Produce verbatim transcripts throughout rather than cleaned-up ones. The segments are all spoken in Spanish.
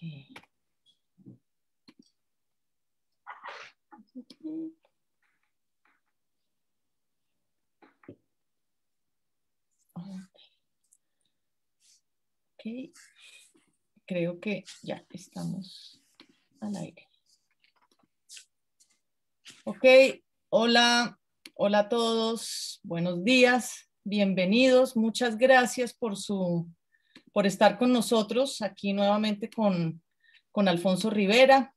Okay. Ok, creo que ya estamos al aire. Ok, hola, hola a todos, buenos días, bienvenidos, muchas gracias por, su, por estar con nosotros aquí nuevamente con, con Alfonso Rivera.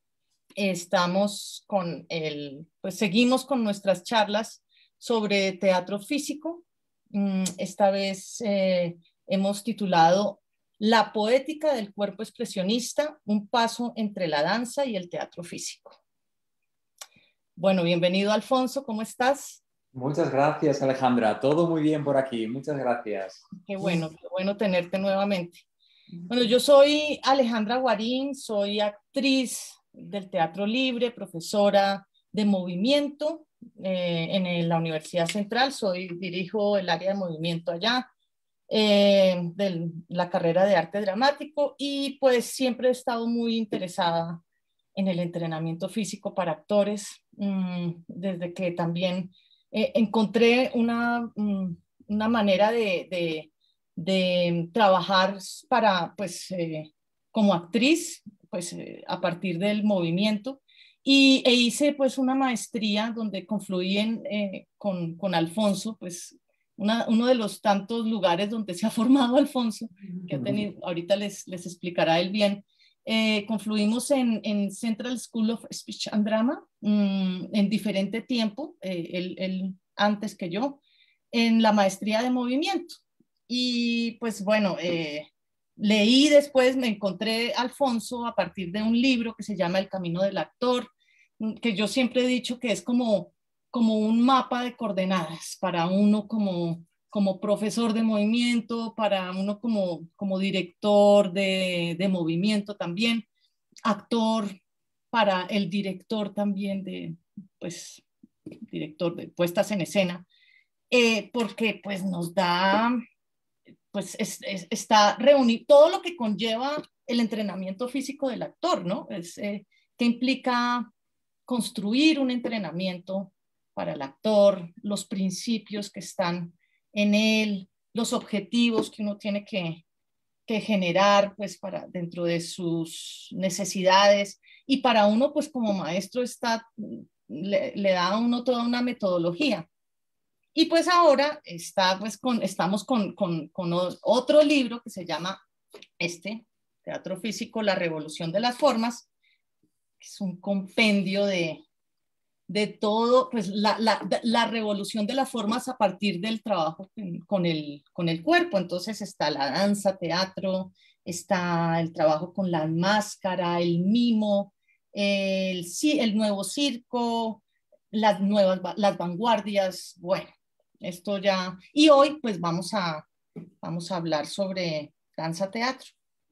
Estamos con el, pues seguimos con nuestras charlas sobre teatro físico. Esta vez eh, hemos titulado La poética del cuerpo expresionista, un paso entre la danza y el teatro físico. Bueno, bienvenido Alfonso, ¿cómo estás? Muchas gracias, Alejandra. Todo muy bien por aquí. Muchas gracias. Qué bueno, qué bueno tenerte nuevamente. Bueno, yo soy Alejandra Guarín, soy actriz del Teatro Libre, profesora de movimiento eh, en la Universidad Central. Soy, dirijo el área de movimiento allá, eh, de la carrera de arte dramático, y pues siempre he estado muy interesada en el entrenamiento físico para actores, mmm, desde que también eh, encontré una, mmm, una manera de, de, de, trabajar para, pues, eh, como actriz, pues, eh, a partir del movimiento, y, e hice pues una maestría donde confluí en, eh, con, con Alfonso, pues una, uno de los tantos lugares donde se ha formado Alfonso, que ha tenido, ahorita les, les explicará él bien. Eh, confluimos en, en Central School of Speech and Drama mmm, en diferente tiempo, eh, él, él antes que yo, en la maestría de movimiento. Y pues bueno, eh, leí después, me encontré Alfonso a partir de un libro que se llama El Camino del Actor, que yo siempre he dicho que es como, como un mapa de coordenadas para uno como como profesor de movimiento, para uno como, como director de, de movimiento también, actor, para el director también de, pues, director de puestas en escena, eh, porque pues nos da, pues es, es, está reunido todo lo que conlleva el entrenamiento físico del actor, ¿no? Es, eh, que implica construir un entrenamiento para el actor, los principios que están en él, los objetivos que uno tiene que, que generar pues para dentro de sus necesidades, y para uno pues como maestro está, le, le da a uno toda una metodología. Y pues ahora está, pues, con, estamos con, con, con otro libro que se llama este, Teatro Físico, La Revolución de las Formas, que es un compendio de, de todo, pues la, la, la revolución de las formas a partir del trabajo con el, con el cuerpo. Entonces está la danza, teatro, está el trabajo con la máscara, el mimo, el, el nuevo circo, las nuevas, las vanguardias, bueno, esto ya, y hoy pues vamos a, vamos a hablar sobre danza, teatro.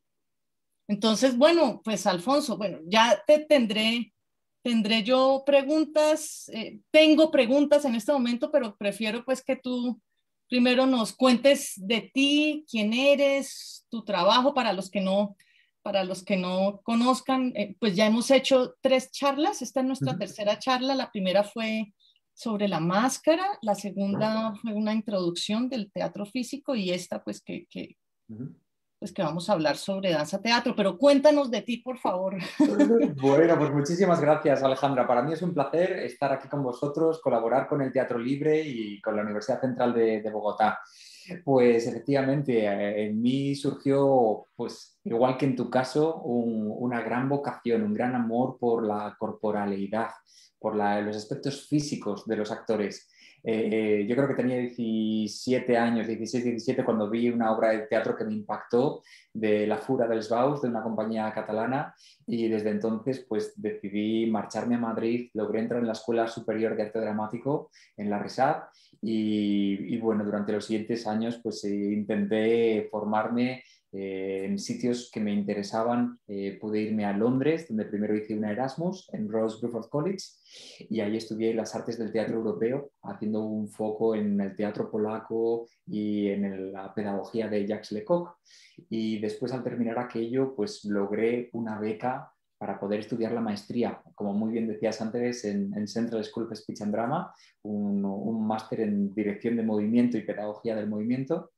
Entonces, bueno, pues Alfonso, bueno, ya te tendré Tendré yo preguntas, eh, tengo preguntas en este momento, pero prefiero pues que tú primero nos cuentes de ti, quién eres, tu trabajo, para los que no, para los que no conozcan. Eh, pues ya hemos hecho tres charlas, esta es nuestra uh-huh. tercera charla. La primera fue sobre la máscara, la segunda fue una introducción del teatro físico, y esta pues que... que uh-huh. pues que vamos a hablar sobre danza teatro, pero cuéntanos de ti, por favor. Bueno, pues muchísimas gracias, Alejandra. Para mí es un placer estar aquí con vosotros, colaborar con el Teatro Libre y con la Universidad Central de, de Bogotá. Pues efectivamente, en mí surgió, pues igual que en tu caso, un, una gran vocación, un gran amor por la corporalidad, por la, los aspectos físicos de los actores. Eh, yo creo que tenía diecisiete años, dieciséis, diecisiete, cuando vi una obra de teatro que me impactó, de La Fura dels Baus, de una compañía catalana, y desde entonces pues decidí marcharme a Madrid. Logré entrar en la Escuela Superior de Arte Dramático en la RISAD, y, y bueno, durante los siguientes años pues eh, intenté formarme Eh, en sitios que me interesaban eh, pude irme a Londres, donde primero hice una Erasmus en Royal Bruford College, y ahí estudié las artes del teatro europeo, haciendo un foco en el teatro polaco y en el, la pedagogía de Jacques Lecoq. Y después, al terminar aquello, pues logré una beca para poder estudiar la maestría, como muy bien decías antes, en, en Central School of Speech and Drama, un, un máster en dirección de movimiento y pedagogía del movimiento.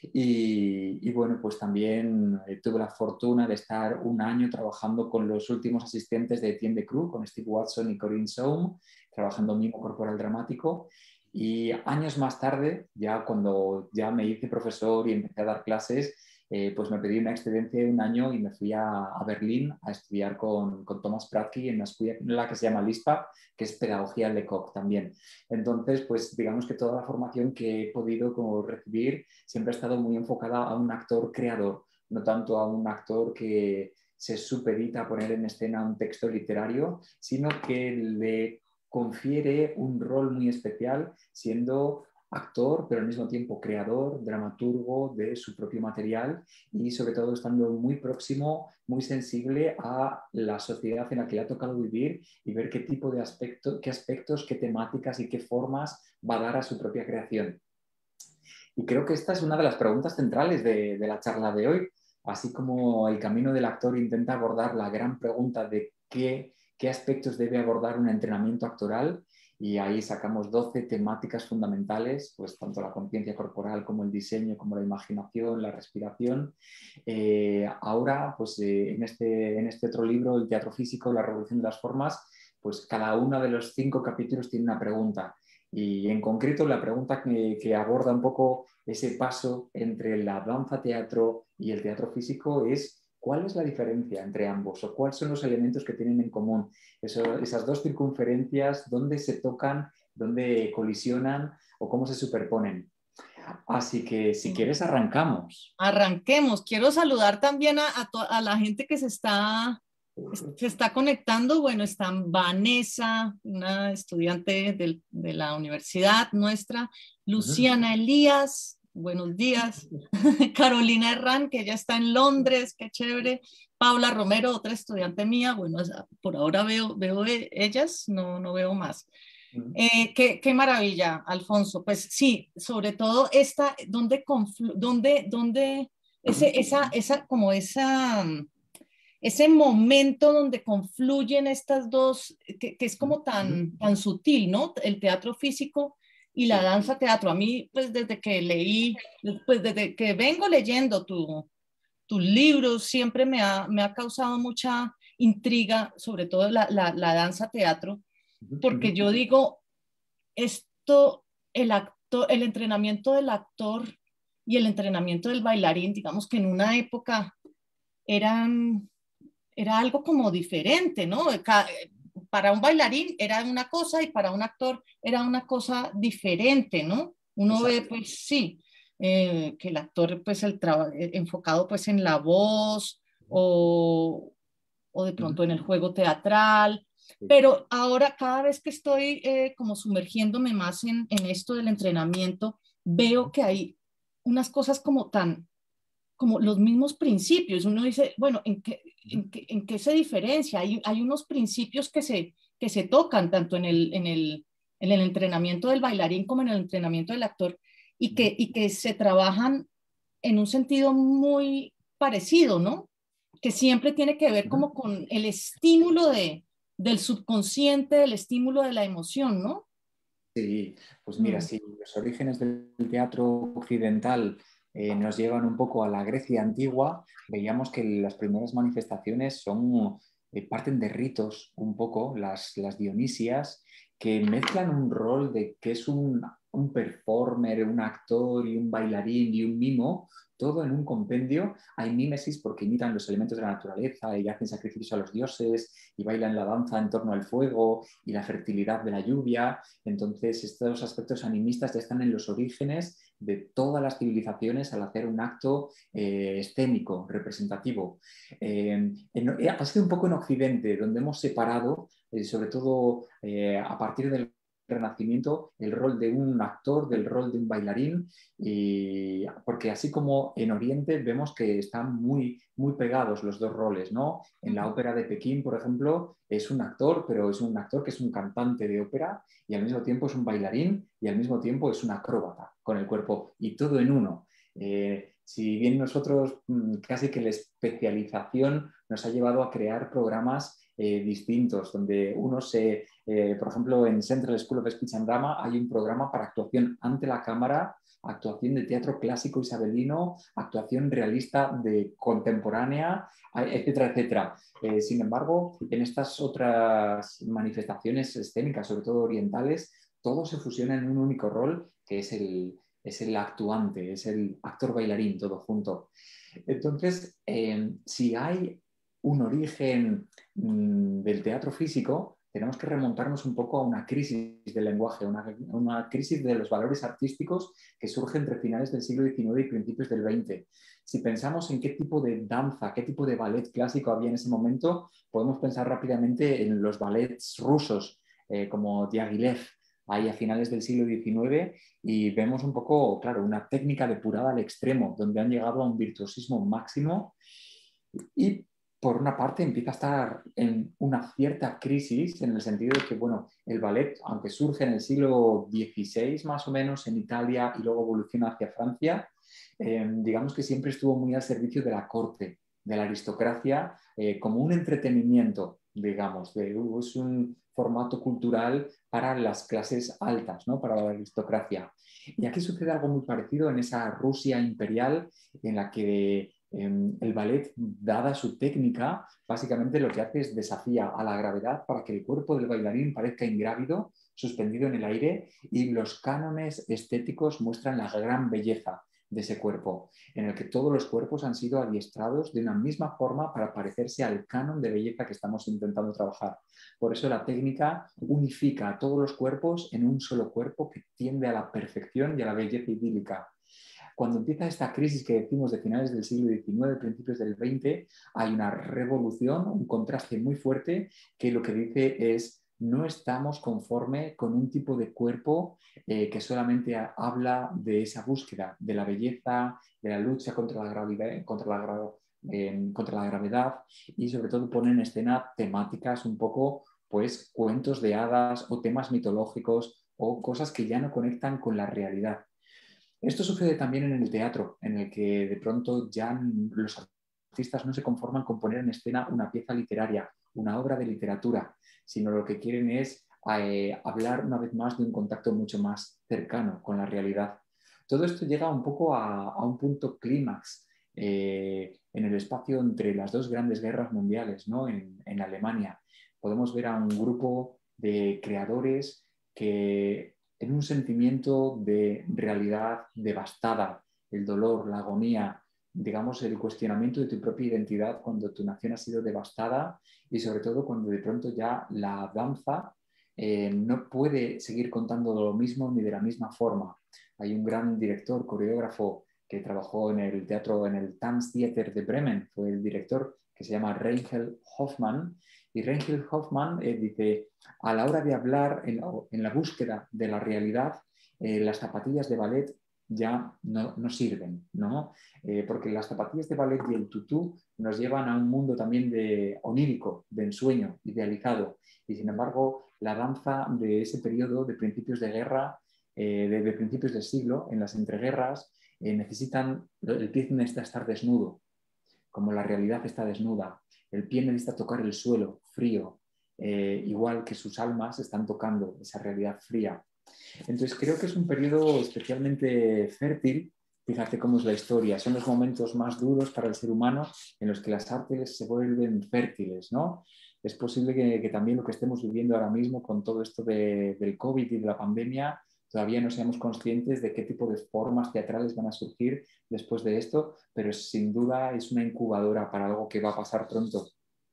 Y, y bueno, pues también eh, tuve la fortuna de estar un año trabajando con los últimos asistentes de Etienne Decroux, con Steve Watson y Corinne Saum, trabajando mimo corporal dramático. Y años más tarde, ya cuando ya me hice profesor y empecé a dar clases, eh, pues me pedí una excedencia de un año y me fui a, a Berlín a estudiar con, con Thomas Pratky en una escuela que se llama LISPA, que es pedagogía Lecoq también. Entonces, pues digamos que toda la formación que he podido como recibir siempre ha estado muy enfocada a un actor creador, no tanto a un actor que se supedita a poner en escena un texto literario, sino que le confiere un rol muy especial siendo actor, pero al mismo tiempo creador, dramaturgo de su propio material y sobre todo estando muy próximo, muy sensible a la sociedad en la que le ha tocado vivir y ver qué tipo de aspecto, qué aspectos, qué temáticas y qué formas va a dar a su propia creación. Y creo que esta es una de las preguntas centrales de, de la charla de hoy, así como el camino del actor intenta abordar la gran pregunta de qué, qué aspectos debe abordar un entrenamiento actoral. Y ahí sacamos doce temáticas fundamentales, pues tanto la conciencia corporal como el diseño, como la imaginación, la respiración. Eh, ahora, pues eh, en, este, en este otro libro, El teatro físico, la revolución de las formas, pues cada uno de los cinco capítulos tiene una pregunta. Y en concreto la pregunta que, que aborda un poco ese paso entre la danza-teatro y el teatro físico es ¿cuál es la diferencia entre ambos? ¿O cuáles son los elementos que tienen en común? Eso, esas dos circunferencias, ¿dónde se tocan, dónde colisionan o cómo se superponen? Así que si quieres arrancamos. Arranquemos. Quiero saludar también a, a, a la gente que se está, se está conectando. Bueno, está Vanessa, una estudiante del, de la universidad nuestra, Luciana Elías, buenos días, Carolina Herrán, que ya está en Londres, qué chévere, Paula Romero, otra estudiante mía, bueno, por ahora veo, veo ellas, no, no veo más. Eh, qué, qué maravilla, Alfonso. Pues sí, sobre todo esta, donde, conflu donde, donde ese, esa, esa, como esa, ese momento donde confluyen estas dos, que, que es como tan, tan sutil, ¿no? El teatro físico y la danza teatro. A mí, pues desde que leí, pues desde que vengo leyendo tu, tus libros, siempre me ha, me ha causado mucha intriga, sobre todo la, la, la danza teatro, porque yo digo, esto, el actor, el entrenamiento del actor y el entrenamiento del bailarín, digamos que en una época eran, era algo como diferente, ¿no? Para un bailarín era una cosa y para un actor era una cosa diferente, ¿no? Uno ve, pues sí, eh, que el actor, pues el trabajo enfocado pues en la voz o, o de pronto en el juego teatral, pero ahora cada vez que estoy eh, como sumergiéndome más en, en esto del entrenamiento, veo que hay unas cosas como tan, como los mismos principios. Uno dice, bueno, ¿en qué, en qué, en qué se diferencia? Hay, hay unos principios que se, que se tocan tanto en el, en, el, en el entrenamiento del bailarín como en el entrenamiento del actor y que, y que se trabajan en un sentido muy parecido, ¿no? Que siempre tiene que ver como con el estímulo de, del subconsciente, el estímulo de la emoción, ¿no? Sí, pues mira, Mm. si los orígenes del teatro occidental eh, nos llevan un poco a la Grecia antigua, veíamos que las primeras manifestaciones son, eh, parten de ritos un poco, las, las dionisias, que mezclan un rol de que es un, un performer, un actor y un bailarín y un mimo, todo en un compendio. Hay mímesis porque imitan los elementos de la naturaleza y hacen sacrificios a los dioses y bailan la danza en torno al fuego y la fertilidad de la lluvia. Entonces, estos aspectos animistas ya están en los orígenes de todas las civilizaciones al hacer un acto eh, escénico, representativo. Eh, en, ha sido un poco en Occidente, donde hemos separado, eh, sobre todo eh, a partir del Renacimiento el rol de un actor, del rol de un bailarín, y, porque así como en Oriente vemos que están muy, muy pegados los dos roles, ¿no? En la ópera de Pekín, por ejemplo, es un actor, pero es un actor que es un cantante de ópera y al mismo tiempo es un bailarín y al mismo tiempo es un acróbata con el cuerpo y todo en uno. Eh, si bien nosotros casi que la especialización nos ha llevado a crear programas eh, distintos, donde uno se, eh, por ejemplo, en Central School of Speech and Drama hay un programa para actuación ante la cámara, actuación de teatro clásico isabelino, actuación realista de contemporánea, etcétera, etcétera. Eh, sin embargo, en estas otras manifestaciones escénicas, sobre todo orientales, todo se fusiona en un único rol, que es el, es el actuante, es el actor bailarín, todo junto. Entonces, eh, si hay un origen mmm, del teatro físico, tenemos que remontarnos un poco a una crisis del lenguaje, una, una crisis de los valores artísticos que surge entre finales del siglo diecinueve y principios del veinte. Si pensamos en qué tipo de danza, qué tipo de ballet clásico había en ese momento, podemos pensar rápidamente en los ballets rusos, eh, como Diaghilev, ahí a finales del siglo diecinueve, y vemos un poco, claro, una técnica depurada al extremo, donde han llegado a un virtuosismo máximo y por una parte empieza a estar en una cierta crisis en el sentido de que, bueno, el ballet, aunque surge en el siglo dieciséis más o menos en Italia y luego evoluciona hacia Francia, eh, digamos que siempre estuvo muy al servicio de la corte, de la aristocracia, eh, como un entretenimiento, digamos, de, uh, es un formato cultural para las clases altas, ¿no? Para la aristocracia. Y aquí sucede algo muy parecido en esa Rusia imperial en la que el ballet, dada su técnica, básicamente lo que hace es desafía a la gravedad para que el cuerpo del bailarín parezca ingrávido, suspendido en el aire, y los cánones estéticos muestran la gran belleza de ese cuerpo, en el que todos los cuerpos han sido adiestrados de una misma forma para parecerse al canon de belleza que estamos intentando trabajar. Por eso la técnica unifica a todos los cuerpos en un solo cuerpo que tiende a la perfección y a la belleza idílica. Cuando empieza esta crisis que decimos de finales del siglo diecinueve, principios del veinte, hay una revolución, un contraste muy fuerte que lo que dice es: no estamos conforme con un tipo de cuerpo eh, que solamente habla de esa búsqueda, de la belleza, de la lucha contra la gravedad, contra la, eh, contra la gravedad y sobre todo pone en escena temáticas un poco, pues, cuentos de hadas o temas mitológicos o cosas que ya no conectan con la realidad. Esto sucede también en el teatro, en el que de pronto ya los artistas no se conforman con poner en escena una pieza literaria, una obra de literatura, sino lo que quieren es eh, hablar una vez más de un contacto mucho más cercano con la realidad. Todo esto llega un poco a, a un punto clímax eh, en el espacio entre las dos grandes guerras mundiales, ¿no? en, en Alemania. Podemos ver a un grupo de creadores que en un sentimiento de realidad devastada, el dolor, la agonía, digamos, el cuestionamiento de tu propia identidad cuando tu nación ha sido devastada y sobre todo cuando de pronto ya la danza eh, no puede seguir contando lo mismo ni de la misma forma. Hay un gran director, coreógrafo que trabajó en el teatro, en el Tanztheater de Bremen, fue el director, que se llama Reinhold Hoffmann, y Reinhold Hoffmann eh, dice: a la hora de hablar en la, en la búsqueda de la realidad, eh, las zapatillas de ballet ya no, no sirven, ¿no? Eh, porque las zapatillas de ballet y el tutú nos llevan a un mundo también de onírico, de ensueño, idealizado. Y sin embargo, la danza de ese periodo de principios de guerra, eh, de, de principios del siglo, en las entreguerras, eh, necesitan, el pie necesita estar desnudo, como la realidad está desnuda. El pie necesita tocar el suelo frío, eh, igual que sus almas están tocando esa realidad fría. Entonces creo que es un periodo especialmente fértil. Fíjate cómo es la historia. Son los momentos más duros para el ser humano en los que las artes se vuelven fértiles, ¿no? Es posible que, que también lo que estemos viviendo ahora mismo con todo esto de, del COVID y de la pandemia, todavía no seamos conscientes de qué tipo de formas teatrales van a surgir después de esto, pero sin duda es una incubadora para algo que va a pasar pronto.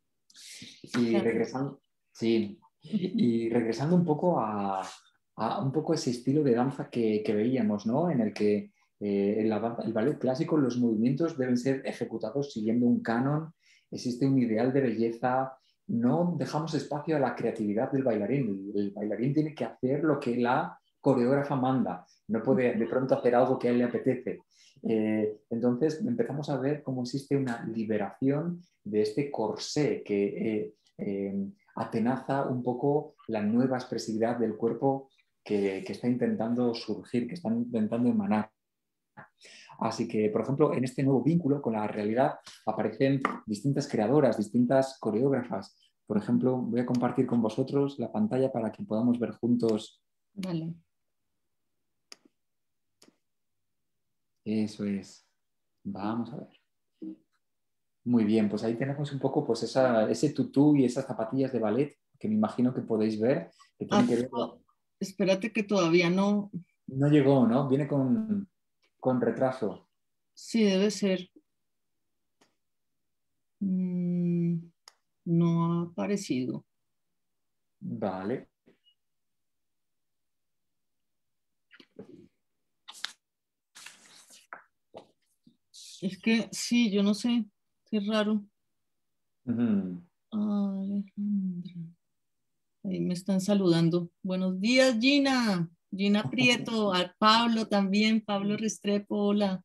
Y regresando, sí, y regresando un poco a, a un poco ese estilo de danza que, que veíamos, ¿no? En el que eh, en la danza, el ballet clásico, los movimientos deben ser ejecutados siguiendo un canon, existe un ideal de belleza no dejamos espacio a la creatividad del bailarín. El, el bailarín tiene que hacer lo que la coreógrafa manda, no puede de pronto hacer algo que a él le apetece. Eh, entonces empezamos a ver cómo existe una liberación de este corsé que eh, eh, atenaza un poco la nueva expresividad del cuerpo que, que está intentando surgir, que está intentando emanar. Así que, por ejemplo, en este nuevo vínculo con la realidad aparecen distintas creadoras, distintas coreógrafas. Por ejemplo, voy a compartir con vosotros la pantalla para que podamos ver juntos. Vale. Eso es. Vamos a ver. Muy bien, pues ahí tenemos un poco pues esa, ese tutú y esas zapatillas de ballet que me imagino que podéis ver, que Ah, tienen que ver... oh, espérate que todavía no. No llegó, ¿no? Viene con, con retraso. Sí, debe ser. Mm, no ha aparecido. Vale. Es que sí, yo no sé. Qué raro. Uh-huh. Alejandra. Ahí me están saludando. Buenos días, Gina. Gina Prieto, a Pablo también, Pablo Restrepo, hola.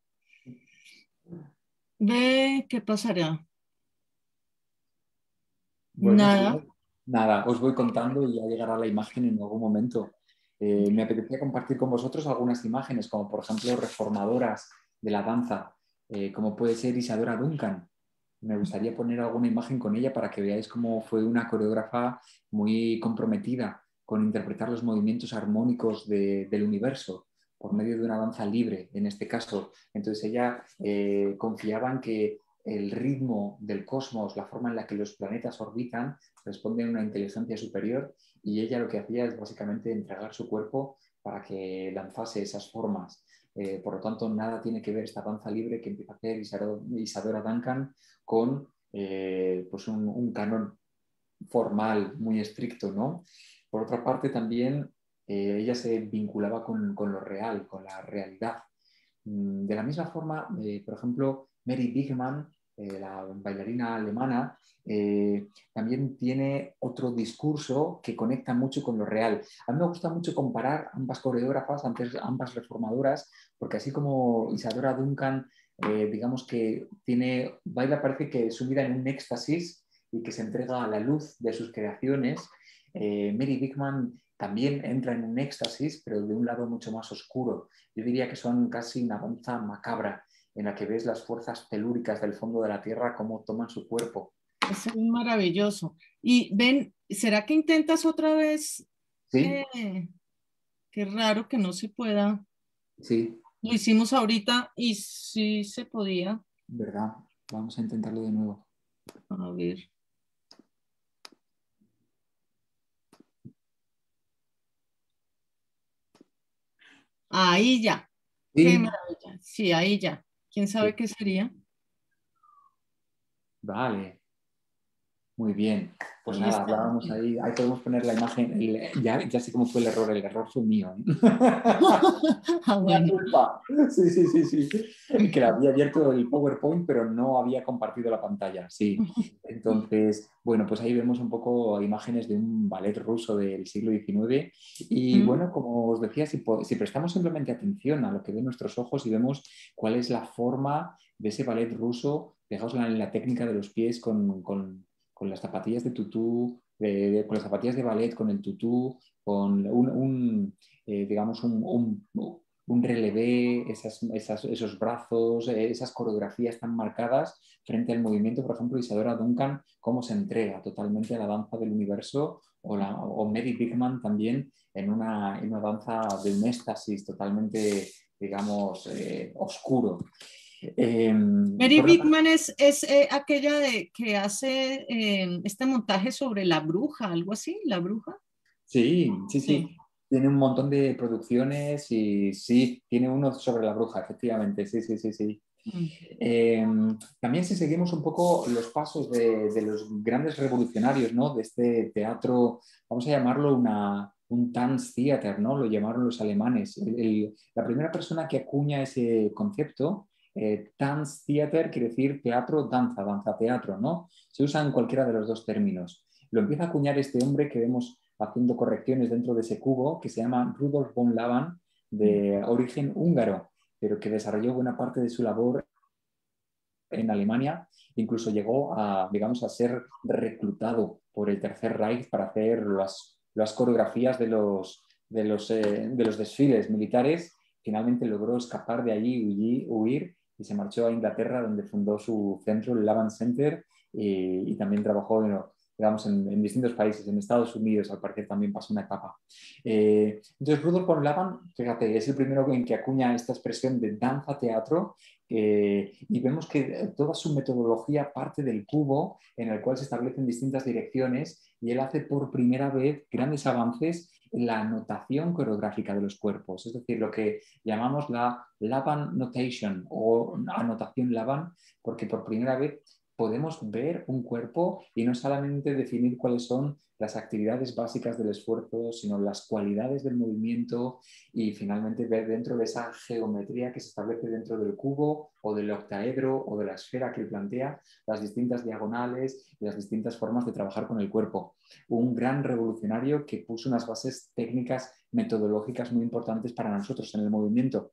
Ve, ¿qué pasará? Bueno, pues Nada. nada, os voy contando y ya llegará la imagen en algún momento. Eh, me apetecía compartir con vosotros algunas imágenes, como por ejemplo reformadoras de la danza, eh, como puede ser Isadora Duncan. Me gustaría poner alguna imagen con ella para que veáis cómo fue una coreógrafa muy comprometida con interpretar los movimientos armónicos de, del universo por medio de una danza libre, en este caso. Entonces ella eh, confiaba en que el ritmo del cosmos, la forma en la que los planetas orbitan, responden a una inteligencia superior y ella lo que hacía es básicamente entregar su cuerpo para que lanzase esas formas. Eh, por lo tanto, nada tiene que ver esta danza libre que empieza a hacer Isadora Duncan con eh, pues un, un canon formal muy estricto, ¿no? Por otra parte, también eh, ella se vinculaba con, con, lo real, con la realidad. De la misma forma, eh, por ejemplo, Mary Bigman, eh, la bailarina alemana, eh, también tiene otro discurso que conecta mucho con lo real. A mí me gusta mucho comparar ambas coreógrafas, ambas reformadoras, porque así como Isadora Duncan, eh, digamos que tiene, baila parece que sumida en un éxtasis y que se entrega a la luz de sus creaciones, eh, Mary Bigman también entra en un éxtasis, pero de un lado mucho más oscuro. Yo diría que son casi una danza macabra en la que ves las fuerzas telúricas del fondo de la Tierra cómo toman su cuerpo. Es maravilloso. Y ven, ¿será que intentas otra vez? ¿Sí? Eh, qué raro que no se pueda. Sí. Lo hicimos ahorita y sí se podía. ¿Verdad? Vamos a intentarlo de nuevo. A ver. Ahí ya. Qué Sí. maravilla. Sí, ahí ya. ¿Quién sabe qué sería? Vale. Muy bien, pues Ahí nada, está. hablábamos ahí, ahí podemos poner la imagen, el, ya, ya sé cómo fue el error, el error fue mío. ¿Eh? Ah, La bueno. culpa. Sí, sí, sí, sí. Que le había abierto el PowerPoint, pero no había compartido la pantalla. Sí. Entonces, bueno, pues ahí vemos un poco imágenes de un ballet ruso del siglo diecinueve. Y Mm. bueno, como os decía, si, si prestamos simplemente atención a lo que ven nuestros ojos y vemos cuál es la forma de ese ballet ruso, fijaos en la, en la técnica de los pies con, con, con las zapatillas de tutú, de, de, con las zapatillas de ballet, con el tutú, con un, un eh, digamos, un, un un relevé, esas, esas, esos brazos, esas coreografías tan marcadas frente al movimiento, por ejemplo, Isadora Duncan, cómo se entrega totalmente a la danza del universo, o, la, o Mary Bigman también en una, en una danza de un éxtasis totalmente, digamos, eh, oscuro. Eh, Mary por otra parte, Bigman es, es eh, aquella de, que hace eh, este montaje sobre la bruja, algo así, la bruja. sí, sí, Sí. sí. Tiene un montón de producciones y sí, tiene uno sobre la bruja, efectivamente. Sí, sí, sí, sí. Mm. Eh, también si seguimos un poco los pasos de, de los grandes revolucionarios, ¿no? De este teatro, vamos a llamarlo una, un Tanztheater, ¿no? Lo llamaron los alemanes. El, el, la primera persona que acuña ese concepto, eh, Tanztheater, quiere decir teatro, danza, danza, teatro, ¿no? Se usan cualquiera de los dos términos. Lo empieza a acuñar este hombre que vemos haciendo correcciones dentro de ese cubo, que se llama Rudolf von Laban, de origen húngaro, pero que desarrolló buena parte de su labor en Alemania, incluso llegó a, digamos, a ser reclutado por el Tercer Reich para hacer las, las coreografías de los, de, los, eh, de los desfiles militares. Finalmente logró escapar de allí, huir, huir y se marchó a Inglaterra, donde fundó su centro, el Laban Center, eh, y también trabajó en, digamos, en, en distintos países. En Estados Unidos, al parecer, también pasó una etapa. Eh, entonces, Rudolf von Laban, fíjate, es el primero en que acuña esta expresión de danza-teatro, eh, y vemos que toda su metodología parte del cubo, en el cual se establecen distintas direcciones, y él hace por primera vez grandes avances en la anotación coreográfica de los cuerpos, es decir, lo que llamamos la Laban Notation o anotación Laban, porque por primera vez podemos ver un cuerpo y no solamente definir cuáles son las actividades básicas del esfuerzo, sino las cualidades del movimiento, y finalmente ver dentro de esa geometría que se establece dentro del cubo o del octaedro o de la esfera que él plantea, las distintas diagonales y las distintas formas de trabajar con el cuerpo. Un gran revolucionario que puso unas bases técnicas metodológicas muy importantes para nosotros en el movimiento.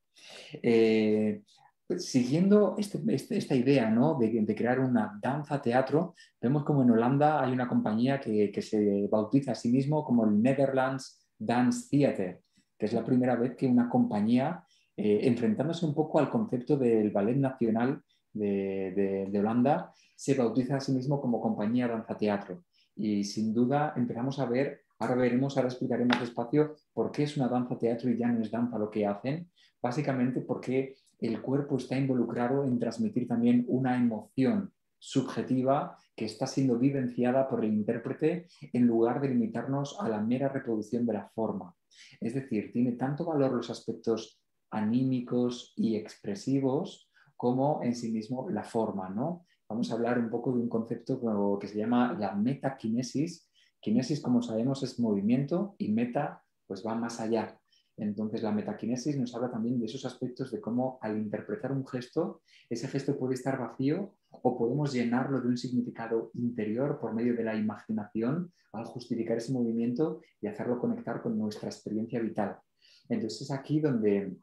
Eh, Siguiendo este, este, esta idea, ¿no?, de, de crear una danza-teatro, vemos como en Holanda hay una compañía que, que se bautiza a sí mismo como el Netherlands Dance Theater, que es la primera vez que una compañía, eh, enfrentándose un poco al concepto del ballet nacional de, de, de Holanda, se bautiza a sí mismo como compañía danza-teatro. Y sin duda empezamos a ver, ahora veremos, ahora explicaremos despacio por qué es una danza-teatro y ya no es danza lo que hacen, básicamente porque el cuerpo está involucrado en transmitir también una emoción subjetiva que está siendo vivenciada por el intérprete en lugar de limitarnos a la mera reproducción de la forma. Es decir, tiene tanto valor los aspectos anímicos y expresivos como en sí mismo la forma, ¿no? Vamos a hablar un poco de un concepto que se llama la metaquinesis. Quinesis, como sabemos, es movimiento, y meta pues va más allá. Entonces, la metaquinesis nos habla también de esos aspectos de cómo, al interpretar un gesto, ese gesto puede estar vacío o podemos llenarlo de un significado interior por medio de la imaginación al justificar ese movimiento y hacerlo conectar con nuestra experiencia vital. Entonces, es aquí donde,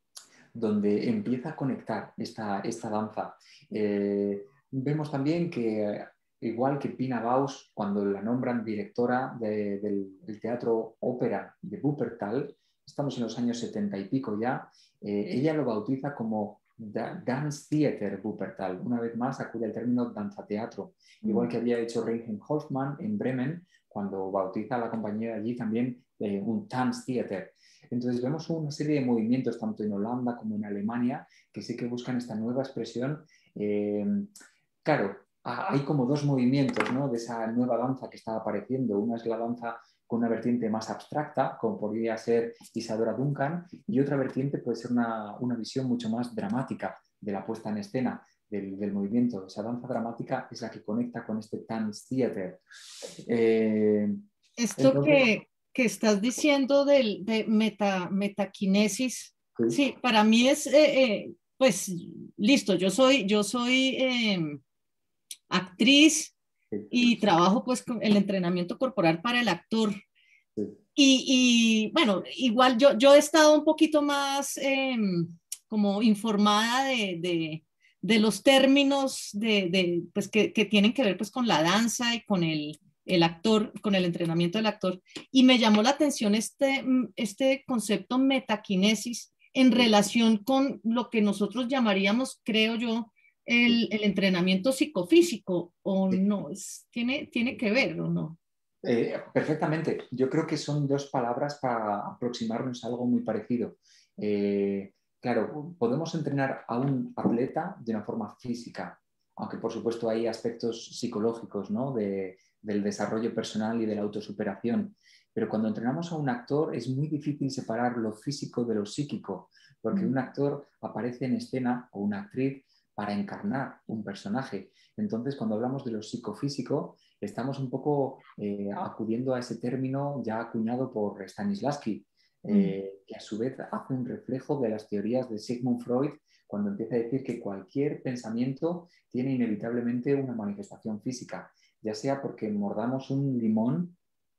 donde empieza a conectar esta, esta danza. Eh, vemos también que, igual que Pina Bausch, cuando la nombran directora de, del, del teatro ópera de Wuppertal, estamos en los años setenta y pico ya, eh, ella lo bautiza como Dance Theater Wuppertal. Una vez más acude el término danza-teatro, mm. igual que había hecho Reinhold Hoffmann en Bremen, cuando bautiza a la compañía allí también eh, un Dance Theater. Entonces vemos una serie de movimientos tanto en Holanda como en Alemania que sí que buscan esta nueva expresión. Eh, claro, hay como dos movimientos, ¿no?, de esa nueva danza que está apareciendo. Una es la danza con una vertiente más abstracta, como podría ser Isadora Duncan, y otra vertiente puede ser una, una visión mucho más dramática de la puesta en escena del, del movimiento. Esa danza dramática es la que conecta con este dance theater. Eh, Esto entonces, que, que estás diciendo del, de meta, metaquinesis, sí. sí, para mí es, eh, eh, pues, listo, yo soy, yo soy eh, actriz, sí. y trabajo pues con el entrenamiento corporal para el actor. Sí. Y, y bueno, igual yo, yo he estado un poquito más eh, como informada de, de, de los términos de, de, pues que, que tienen que ver pues con la danza y con el, el actor, con el entrenamiento del actor. Y me llamó la atención este, este concepto metaquinesis en relación con lo que nosotros llamaríamos, creo yo, el, el entrenamiento psicofísico, o no, es, ¿tiene, tiene que ver o no? Eh, perfectamente. Yo creo que son dos palabras para aproximarnos a algo muy parecido. Eh, claro, podemos entrenar a un atleta de una forma física, aunque por supuesto hay aspectos psicológicos, ¿no?, de, del desarrollo personal y de la autosuperación. Pero cuando entrenamos a un actor es muy difícil separar lo físico de lo psíquico, porque un actor aparece en escena, o una actriz, para encarnar un personaje. Entonces, cuando hablamos de lo psicofísico, estamos un poco eh, acudiendo a ese término ya acuñado por Stanislavski, eh, que a su vez hace un reflejo de las teorías de Sigmund Freud, cuando empieza a decir que cualquier pensamiento tiene inevitablemente una manifestación física. ya sea porque mordamos un limón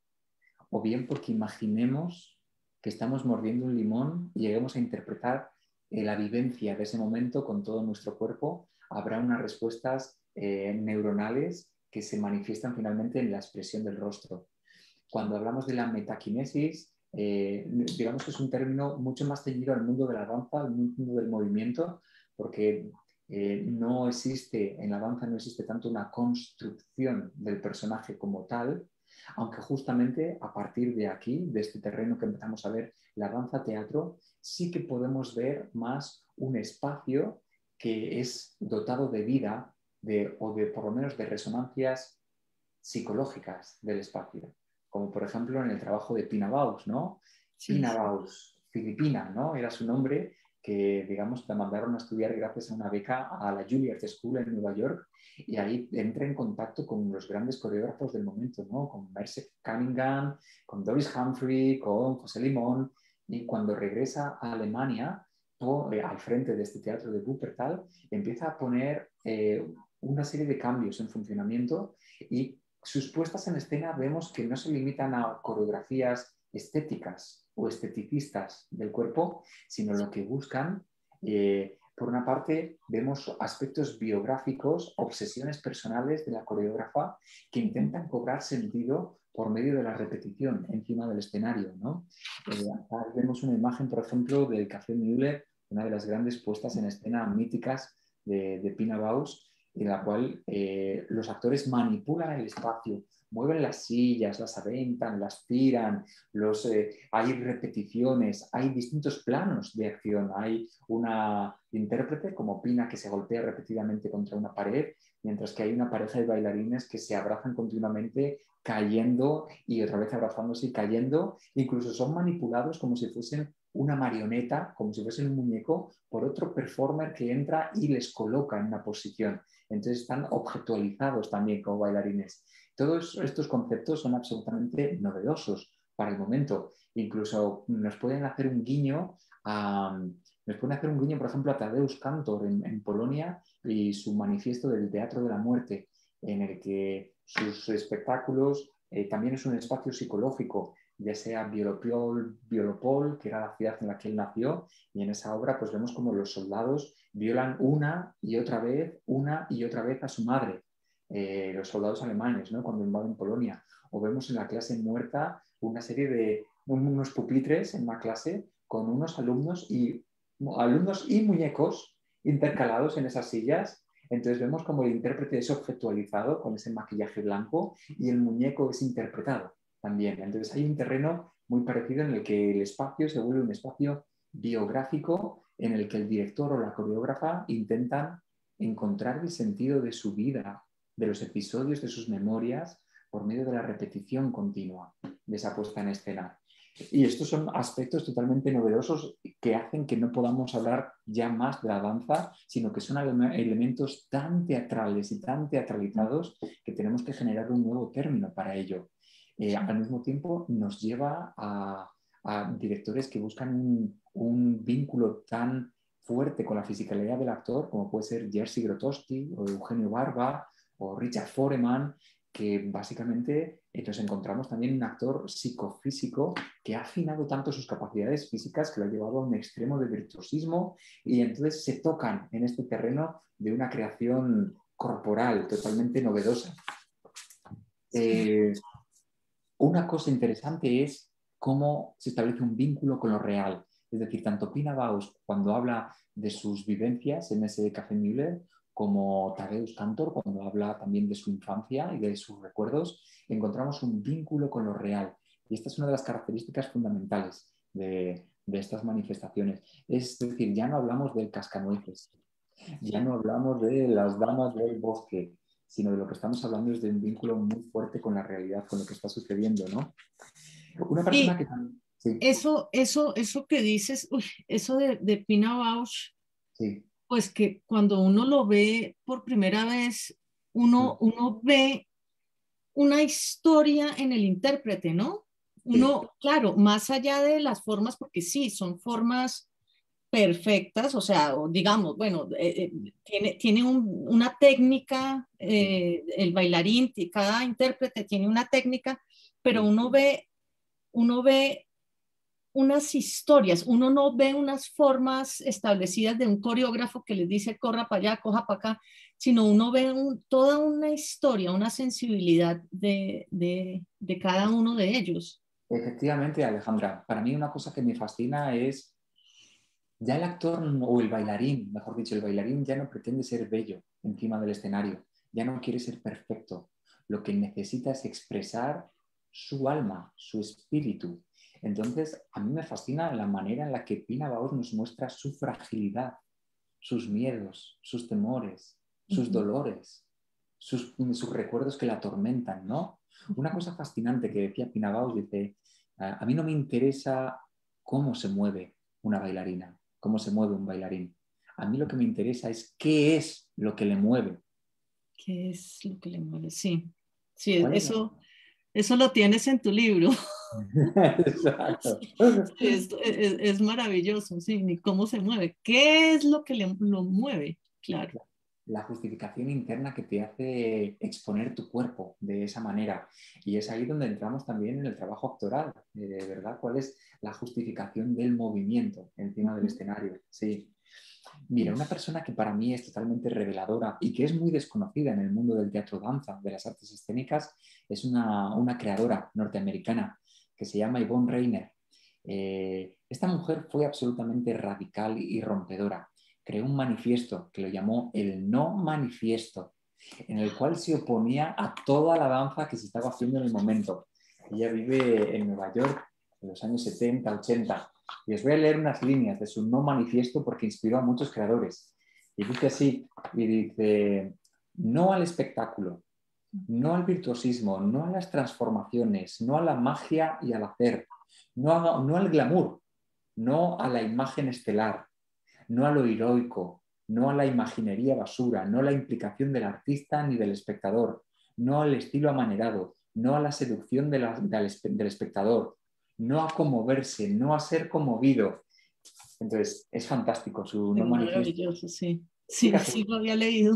o bien porque imaginemos que estamos mordiendo un limón y lleguemos a interpretar eh, la vivencia de ese momento con todo nuestro cuerpo, habrá unas respuestas eh, neuronales que se manifiestan finalmente en la expresión del rostro. Cuando hablamos de la metaquinesis, eh, digamos que es un término mucho más ceñido al mundo de la danza, al mundo del movimiento, porque eh, no existe, en la danza no existe tanto una construcción del personaje como tal, aunque justamente a partir de aquí, de este terreno que empezamos a ver, la danza-teatro, sí que podemos ver más un espacio que es dotado de vida de, o de por lo menos de resonancias psicológicas del espacio, como por ejemplo en el trabajo de Pina Bausch, ¿no? Sí, Pina Bausch, filipina, ¿no? Era su nombre, que digamos la mandaron a estudiar gracias a una beca a la Juilliard School en Nueva York, y ahí entra en contacto con los grandes coreógrafos del momento, ¿no? Con Merce Cunningham, con Doris Humphrey, con José Limón, y cuando regresa a Alemania, todo, eh, al frente de este teatro de Wuppertal, empieza a poner eh, una serie de cambios en funcionamiento, y sus puestas en escena vemos que no se limitan a coreografías estéticas o esteticistas del cuerpo, sino lo que buscan, eh, por una parte, vemos aspectos biográficos, obsesiones personales de la coreógrafa que intentan cobrar sentido por medio de la repetición encima del escenario, ¿no? Eh, acá vemos una imagen, por ejemplo, del Café Müller, una de las grandes puestas en escena míticas de, de Pina Bausch, en la cual eh, los actores manipulan el espacio, mueven las sillas, las aventan, las tiran, los, eh, hay repeticiones, hay distintos planos de acción. Hay una intérprete como Pina que se golpea repetidamente contra una pared, mientras que hay una pareja de bailarines que se abrazan continuamente, cayendo y otra vez abrazándose y cayendo. Incluso son manipulados como si fuesen una marioneta, como si fuesen un muñeco, por otro performer que entra y les coloca en una posición. Entonces están objetualizados también como bailarines. Todos estos conceptos son absolutamente novedosos para el momento. Incluso nos pueden hacer un guiño a, nos pueden hacer un guiño, por ejemplo, a Tadeusz Kantor en, en Polonia y su manifiesto del Teatro de la Muerte, en el que sus espectáculos eh, también es un espacio psicológico, ya sea Bielopol, Bielopol, que era la ciudad en la que él nació, y en esa obra pues vemos como los soldados violan una y otra vez, una y otra vez a su madre, eh, los soldados alemanes, ¿no? Cuando invaden Polonia. O vemos en la clase muerta una serie de unos pupitres en una clase con unos alumnos y, alumnos y muñecos intercalados en esas sillas. Entonces vemos como el intérprete es objetualizado con ese maquillaje blanco y el muñeco es interpretado también. Entonces hay un terreno muy parecido en el que el espacio se vuelve un espacio biográfico en el que el director o la coreógrafa intentan encontrar el sentido de su vida, de los episodios de sus memorias, por medio de la repetición continua de esa puesta en escena. Y estos son aspectos totalmente novedosos que hacen que no podamos hablar ya más de la danza, sino que son elementos tan teatrales y tan teatralizados que tenemos que generar un nuevo término para ello. Eh, al mismo tiempo nos lleva a, a directores que buscan un, un vínculo tan fuerte con la fisicalidad del actor, como puede ser Jerzy Grotowski o Eugenio Barba o Richard Foreman, que básicamente eh, nos encontramos también un actor psicofísico que ha afinado tanto sus capacidades físicas que lo ha llevado a un extremo de virtuosismo, y entonces se tocan en este terreno de una creación corporal totalmente novedosa. Eh, una cosa interesante es cómo se establece un vínculo con lo real. Es decir, tanto Pina Bausch, cuando habla de sus vivencias en ese Café Müller, como Tadeusz Kantor, cuando habla también de su infancia y de sus recuerdos, encontramos un vínculo con lo real. Y esta es una de las características fundamentales de, de estas manifestaciones. Es decir, ya no hablamos del cascanueces, ya no hablamos de las damas del bosque, sino de lo que estamos hablando es de un vínculo muy fuerte con la realidad, con lo que está sucediendo, ¿no? Una persona Y que también... Sí, eso, eso, eso que dices, uy, eso de, de Pina Bausch, sí. pues que cuando uno lo ve por primera vez, uno, uno ve una historia en el intérprete, ¿no? Sí, Uno, claro, más allá de las formas, porque sí, son formas perfectas, o sea, o digamos, bueno, eh, eh, tiene, tiene un- una técnica, Sí, eh, el bailarín, y cada intérprete tiene una técnica, pero sí. uno ve, uno ve unas historias, uno no ve unas formas establecidas de un coreógrafo que les dice corra para allá, coja para acá, sino uno ve un- toda una historia, una sensibilidad de, de, de cada uno de ellos. Efectivamente, Alejandra, para mí una cosa que me fascina es ya el actor o el bailarín, mejor dicho, el bailarín ya no pretende ser bello encima del escenario, ya no quiere ser perfecto. Lo que necesita es expresar su alma, su espíritu. Entonces, a mí me fascina la manera en la que Pina Bausch nos muestra su fragilidad, sus miedos, sus temores, sus Ujú, dolores, sus, sus recuerdos que la atormentan, ¿no? Una cosa fascinante que decía Pina Bausch, dice, a mí no me interesa cómo se mueve una bailarina, cómo se mueve un bailarín. A mí lo que me interesa es qué es lo que le mueve. ¿qué es lo que le mueve? Sí, sí, ¿Cuál es la... eso, eso lo tienes en tu libro. Exacto. Sí, sí, es, es- es maravilloso, sí, ni cómo se mueve. ¿Qué es lo que le, lo mueve? Claro. La justificación interna que te hace exponer tu cuerpo de esa manera. Y es ahí donde entramos también en el trabajo actoral, eh, de verdad, cuál es la justificación del movimiento encima del Ujú. escenario. Sí. Mira, una persona que para mí es totalmente reveladora y que es muy desconocida en el mundo del teatro danza, de las artes escénicas, es una, una creadora norteamericana que se llama Yvonne Rainer. Eh, esta mujer fue absolutamente radical y rompedora. Creó un manifiesto que lo llamó el No Manifiesto, en el cual se oponía a toda la danza que se estaba haciendo en el momento. Ella vive en Nueva York en los años setenta, ochenta. Y os voy a leer unas líneas de su No Manifiesto porque inspiró a muchos creadores. Y dice así, y dice, no al espectáculo, no al virtuosismo, no a las transformaciones, no a la magia y al hacer, no, a, no al glamour, no a la imagen estelar, no a lo heroico, no a la imaginería basura, no a la implicación del artista ni del espectador, no al estilo amanerado, no a la seducción de la, del, del espectador, no a conmoverse, no a ser conmovido. Entonces, es fantástico su Es no manifiesto. maravilloso, sí. Sí, Fíjate, sí lo había leído.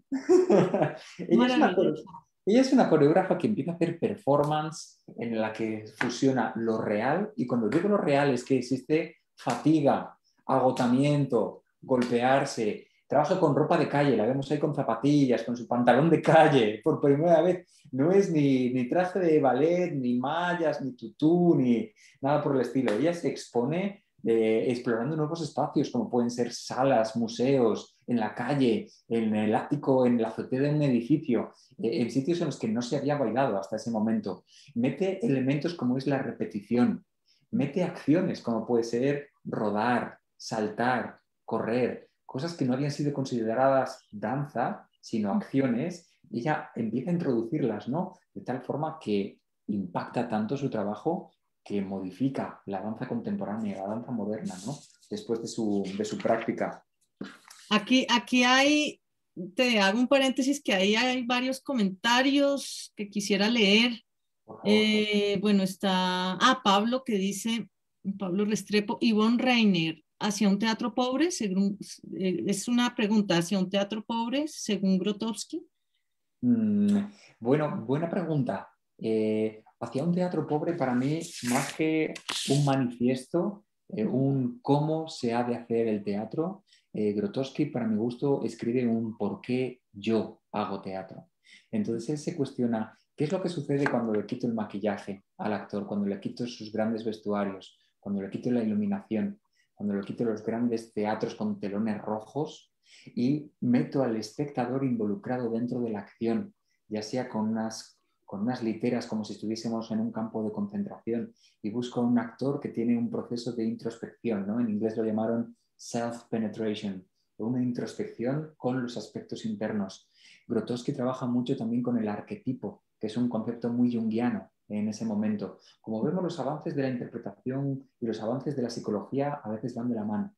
ella es una, Maravilloso. ella es una coreógrafa que empieza a hacer performance en la que fusiona lo real, y cuando digo lo real es que existe fatiga, agotamiento, golpearse, trabaja con ropa de calle, la vemos ahí con zapatillas, con su pantalón de calle, por primera vez. No es ni, ni traje de ballet, ni mallas, ni tutú, ni nada por el estilo. Ella se expone eh, explorando nuevos espacios, como pueden ser salas, museos, en la calle, en el ático, en la azotea de un edificio, eh, en sitios en los que no se había bailado hasta ese momento. Mete elementos como es la repetición, mete acciones como puede ser rodar, saltar, correr, cosas que no habían sido consideradas danza, sino acciones, y ella empieza a introducirlas, ¿no? De tal forma que impacta tanto su trabajo que modifica la danza contemporánea, la danza moderna, ¿no? Después de su, de su práctica. Aquí, aquí hay, te hago un paréntesis que ahí hay varios comentarios que quisiera leer. Por favor. Eh, bueno, está, ah, Pablo que dice, Pablo Restrepo, Yvonne Reiner, ¿hacia un teatro pobre? Según, eh, es una pregunta, ¿hacia un teatro pobre según Grotowski? Mm, bueno, buena pregunta. Eh, hacia un teatro pobre para mí, más que un manifiesto, eh, un cómo se ha de hacer el teatro, eh, Grotowski, para mi gusto, escribe un por qué yo hago teatro. Entonces él se cuestiona qué es lo que sucede cuando le quito el maquillaje al actor, cuando le quito sus grandes vestuarios, cuando le quito la iluminación, cuando le quito los grandes teatros con telones rojos y meto al espectador involucrado dentro de la acción, ya sea con unas, con unas literas como si estuviésemos en un campo de concentración, y busco un actor que tiene un proceso de introspección, ¿no? En inglés lo llamaron self-penetration, una introspección con los aspectos internos. Grotowski trabaja mucho también con el arquetipo, que es un concepto muy junguiano en ese momento. Como vemos, los avances de la interpretación y los avances de la psicología a veces van de la mano.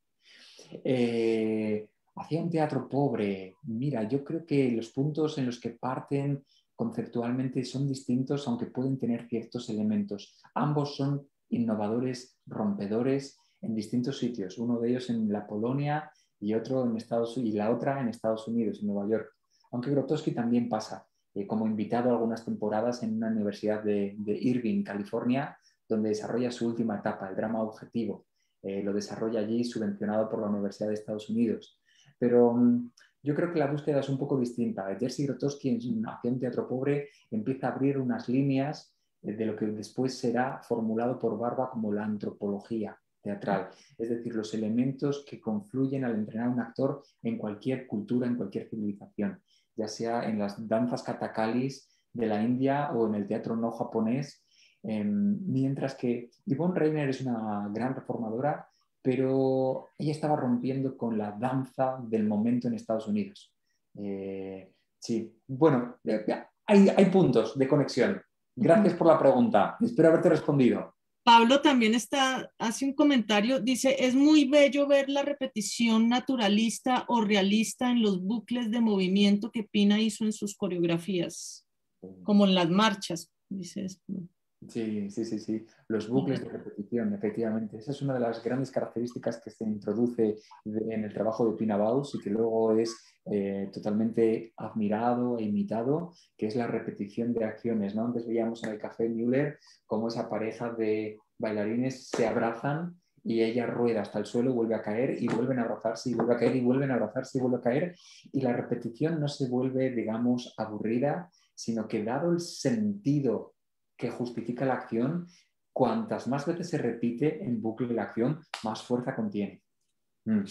Eh, hacia un teatro pobre, mira, yo creo que los puntos en los que parten conceptualmente son distintos, aunque pueden tener ciertos elementos. Ambos son innovadores, rompedores, en distintos sitios, uno de ellos en la Polonia y, otro en Estados, y la otra en Estados Unidos, en Nueva York. Aunque Grotowski también pasa eh, como invitado algunas temporadas en una universidad de, de Irvine, California, donde desarrolla su última etapa, el drama objetivo. Eh, lo desarrolla allí subvencionado por la Universidad de Estados Unidos. Pero um, yo creo que la búsqueda es un poco distinta. Jerzy Grotowski, en Hacia un teatro pobre, empieza a abrir unas líneas de lo que después será formulado por Barba como la antropología teatral, es decir, los elementos que confluyen al entrenar a un actor en cualquier cultura, en cualquier civilización, ya sea en las danzas katakalis de la India o en el teatro no japonés, eh, mientras que Yvonne Rainer es una gran reformadora, pero ella estaba rompiendo con la danza del momento en Estados Unidos. Eh, sí, bueno, hay, hay puntos de conexión. Gracias por la pregunta. Espero haberte respondido. Pablo también está, hace un comentario, dice, es muy bello ver la repetición naturalista o realista en los bucles de movimiento que Pina hizo en sus coreografías, como en las marchas, dice esto. Sí, sí, sí, sí. Los bucles de repetición, efectivamente. Esa es una de las grandes características que se introduce en el trabajo de Pina Bausch y que luego es eh, totalmente admirado e imitado, que es la repetición de acciones, ¿no? Antes veíamos en el Café Müller cómo esa pareja de bailarines se abrazan y ella rueda hasta el suelo, vuelve a caer y vuelven a abrazarse y vuelve a caer y vuelven a abrazarse y vuelve a caer. Y la repetición no se vuelve, digamos, aburrida, sino que dado el sentido que justifica la acción, cuantas más veces se repite en bucle la acción, más fuerza contiene. Mm.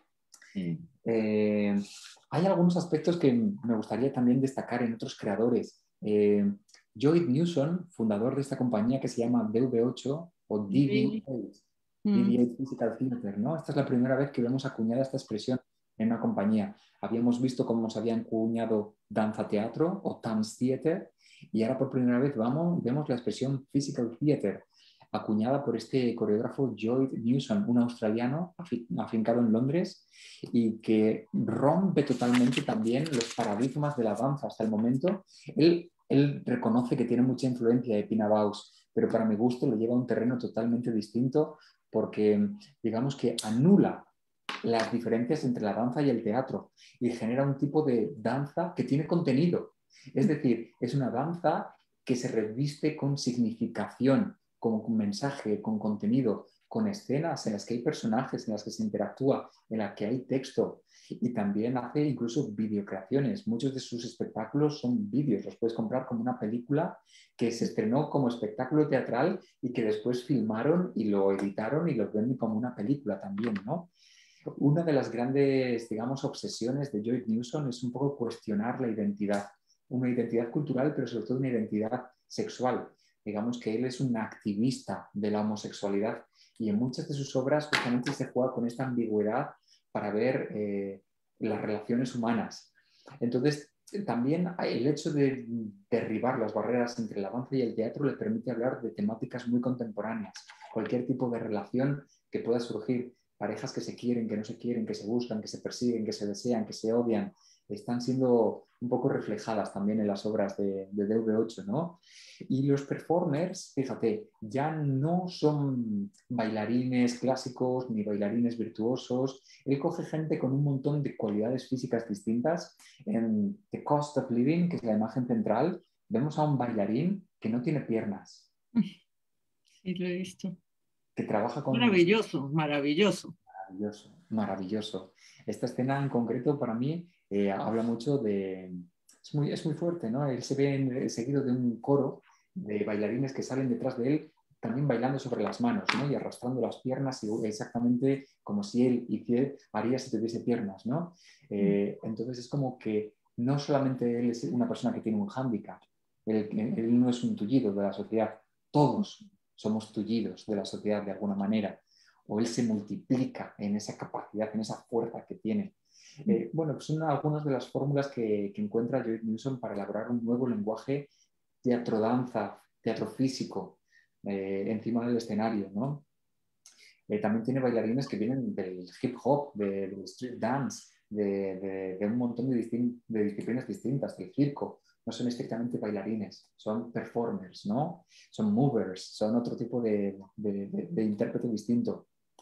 Mm. Eh, hay algunos aspectos que me gustaría también destacar en otros creadores. Eh, Lloyd Newson, fundador de esta compañía que se llama D V ocho o D V ocho, mm. D V ocho Physical Theater, ¿no? Esta es la primera vez que vemos acuñada esta expresión en una compañía. Habíamos visto cómo se habían acuñado danza teatro o dance theater, y ahora por primera vez vamos, vemos la expresión physical theater, acuñada por este coreógrafo Lloyd Newson, un australiano afincado en Londres y que rompe totalmente también los paradigmas de la danza hasta el momento. Él, él reconoce que tiene mucha influencia de Pina Bausch, pero para mi gusto lo lleva a un terreno totalmente distinto porque digamos que anula las diferencias entre la danza y el teatro y genera un tipo de danza que tiene contenido. Es decir, es una danza que se reviste con significación, con un mensaje, con contenido, con escenas en las que hay personajes, en las que se interactúa, en las que hay texto, y también hace incluso videocreaciones. Muchos de sus espectáculos son vídeos, los puedes comprar como una película que se estrenó como espectáculo teatral y que después filmaron y lo editaron y lo venden como una película también, ¿no? Una de las grandes, digamos, obsesiones de Lloyd Newson es un poco cuestionar la identidad, una identidad cultural, pero sobre todo una identidad sexual. Digamos que él es un activista de la homosexualidad y en muchas de sus obras justamente se juega con esta ambigüedad para ver eh, las relaciones humanas. Entonces, también el hecho de derribar las barreras entre la danza y el teatro le permite hablar de temáticas muy contemporáneas, cualquier tipo de relación que pueda surgir, parejas que se quieren, que no se quieren, que se buscan, que se persiguen, que se desean, que se odian, están siendo un poco reflejadas también en las obras de, de D V ocho, ¿no? Y los performers, fíjate, ya no son bailarines clásicos ni bailarines virtuosos. Él coge gente con un montón de cualidades físicas distintas. En The Cost of Living, que es la imagen central, vemos a un bailarín que no tiene piernas. Sí, lo he visto. Que trabaja con... Maravilloso, maravilloso. Maravilloso, maravilloso. Esta escena en concreto para mí eh, habla mucho de... Es muy, es muy fuerte, ¿no? Él se ve en, seguido de un coro de bailarines que salen detrás de él, también bailando sobre las manos, ¿no? Y arrastrando las piernas y exactamente como si él hiciera, haría si tuviese piernas, ¿no? Eh, entonces es como que no solamente él es una persona que tiene un hándicap, él, él no es un tullido de la sociedad, todos somos tullidos de la sociedad de alguna manera, o él se multiplica en esa capacidad, en esa fuerza que tiene. Eh, bueno, pues son algunas de las fórmulas que, que encuentra Lloyd Newson para elaborar un nuevo lenguaje teatro-danza, teatro físico, eh, encima del escenario, ¿no? Eh, también tiene bailarines que vienen del hip hop, de, del street dance, de, de, de un montón de, distin de disciplinas distintas, del circo. No son estrictamente bailarines, son performers, ¿no? Son movers, son otro tipo de, de, de, de intérprete distinto.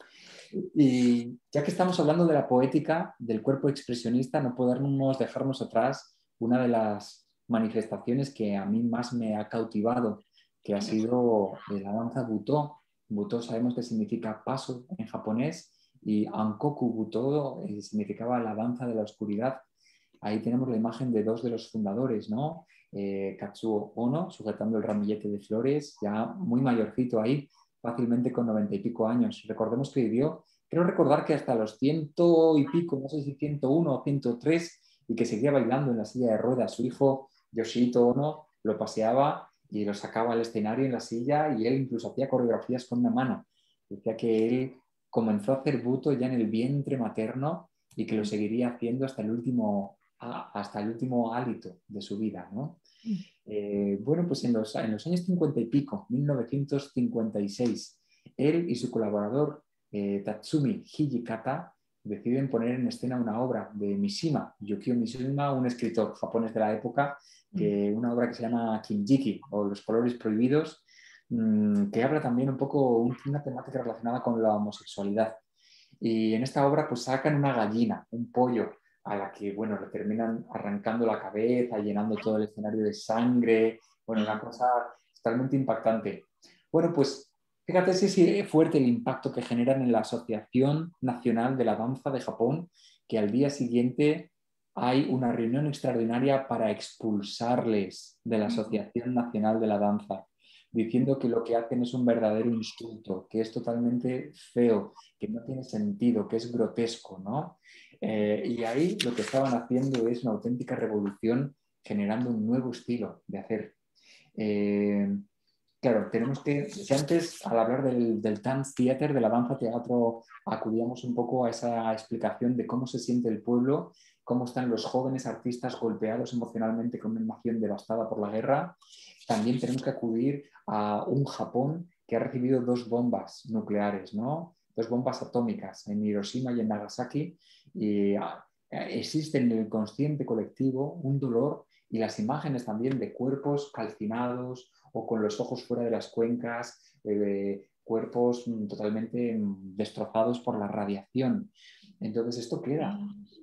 Y ya que estamos hablando de la poética, del cuerpo expresionista, no podemos dejarnos atrás una de las manifestaciones que a mí más me ha cautivado, que ha sido la danza Butô. Butô sabemos que significa paso en japonés y Ankoku Butô eh, significaba la danza de la oscuridad. Ahí tenemos la imagen de dos de los fundadores, ¿no? Eh, Katsuo Ono, sujetando el ramillete de flores, ya muy mayorcito ahí, fácilmente con noventa y pico años. Recordemos que vivió, creo recordar que hasta los ciento y pico, no sé si ciento uno o ciento tres, y que seguía bailando en la silla de ruedas. Su hijo Yoshihito Ono lo paseaba y lo sacaba al escenario en la silla y él incluso hacía coreografías con una mano. Decía que él comenzó a hacer buto ya en el vientre materno y que lo seguiría haciendo hasta el último, hasta el último hálito de su vida, ¿no? Eh, bueno, pues en los, en los años cincuenta y pico, mil novecientos cincuenta y seis, él y su colaborador eh, Tatsumi Hijikata deciden poner en escena una obra de Mishima, Yukio Mishima, un escritor japonés de la época, que, una obra que se llama Kinjiki, o Los colores prohibidos, mmm, que habla también un poco una temática relacionada con la homosexualidad. Y en esta obra pues sacan una gallina, un pollo, a la que, bueno, le terminan arrancando la cabeza, llenando todo el escenario de sangre, bueno, una cosa totalmente impactante. Bueno, pues fíjate si es fuerte el impacto que generan en la Asociación Nacional de la Danza de Japón, que al día siguiente hay una reunión extraordinaria para expulsarles de la Asociación Nacional de la Danza, diciendo que lo que hacen es un verdadero insulto, que es totalmente feo, que no tiene sentido, que es grotesco, ¿no? Eh, y ahí lo que estaban haciendo es una auténtica revolución, generando un nuevo estilo de hacer. Eh, claro, tenemos que, si antes al hablar del, del dance theater, de la danza teatro, acudíamos un poco a esa explicación de cómo se siente el pueblo, cómo están los jóvenes artistas golpeados emocionalmente con una nación devastada por la guerra, también tenemos que acudir a un Japón que ha recibido dos bombas nucleares, ¿no? Dos bombas atómicas en Hiroshima y en Nagasaki, y existe en el consciente colectivo un dolor y las imágenes también de cuerpos calcinados o con los ojos fuera de las cuencas, eh, cuerpos totalmente destrozados por la radiación. Entonces esto queda.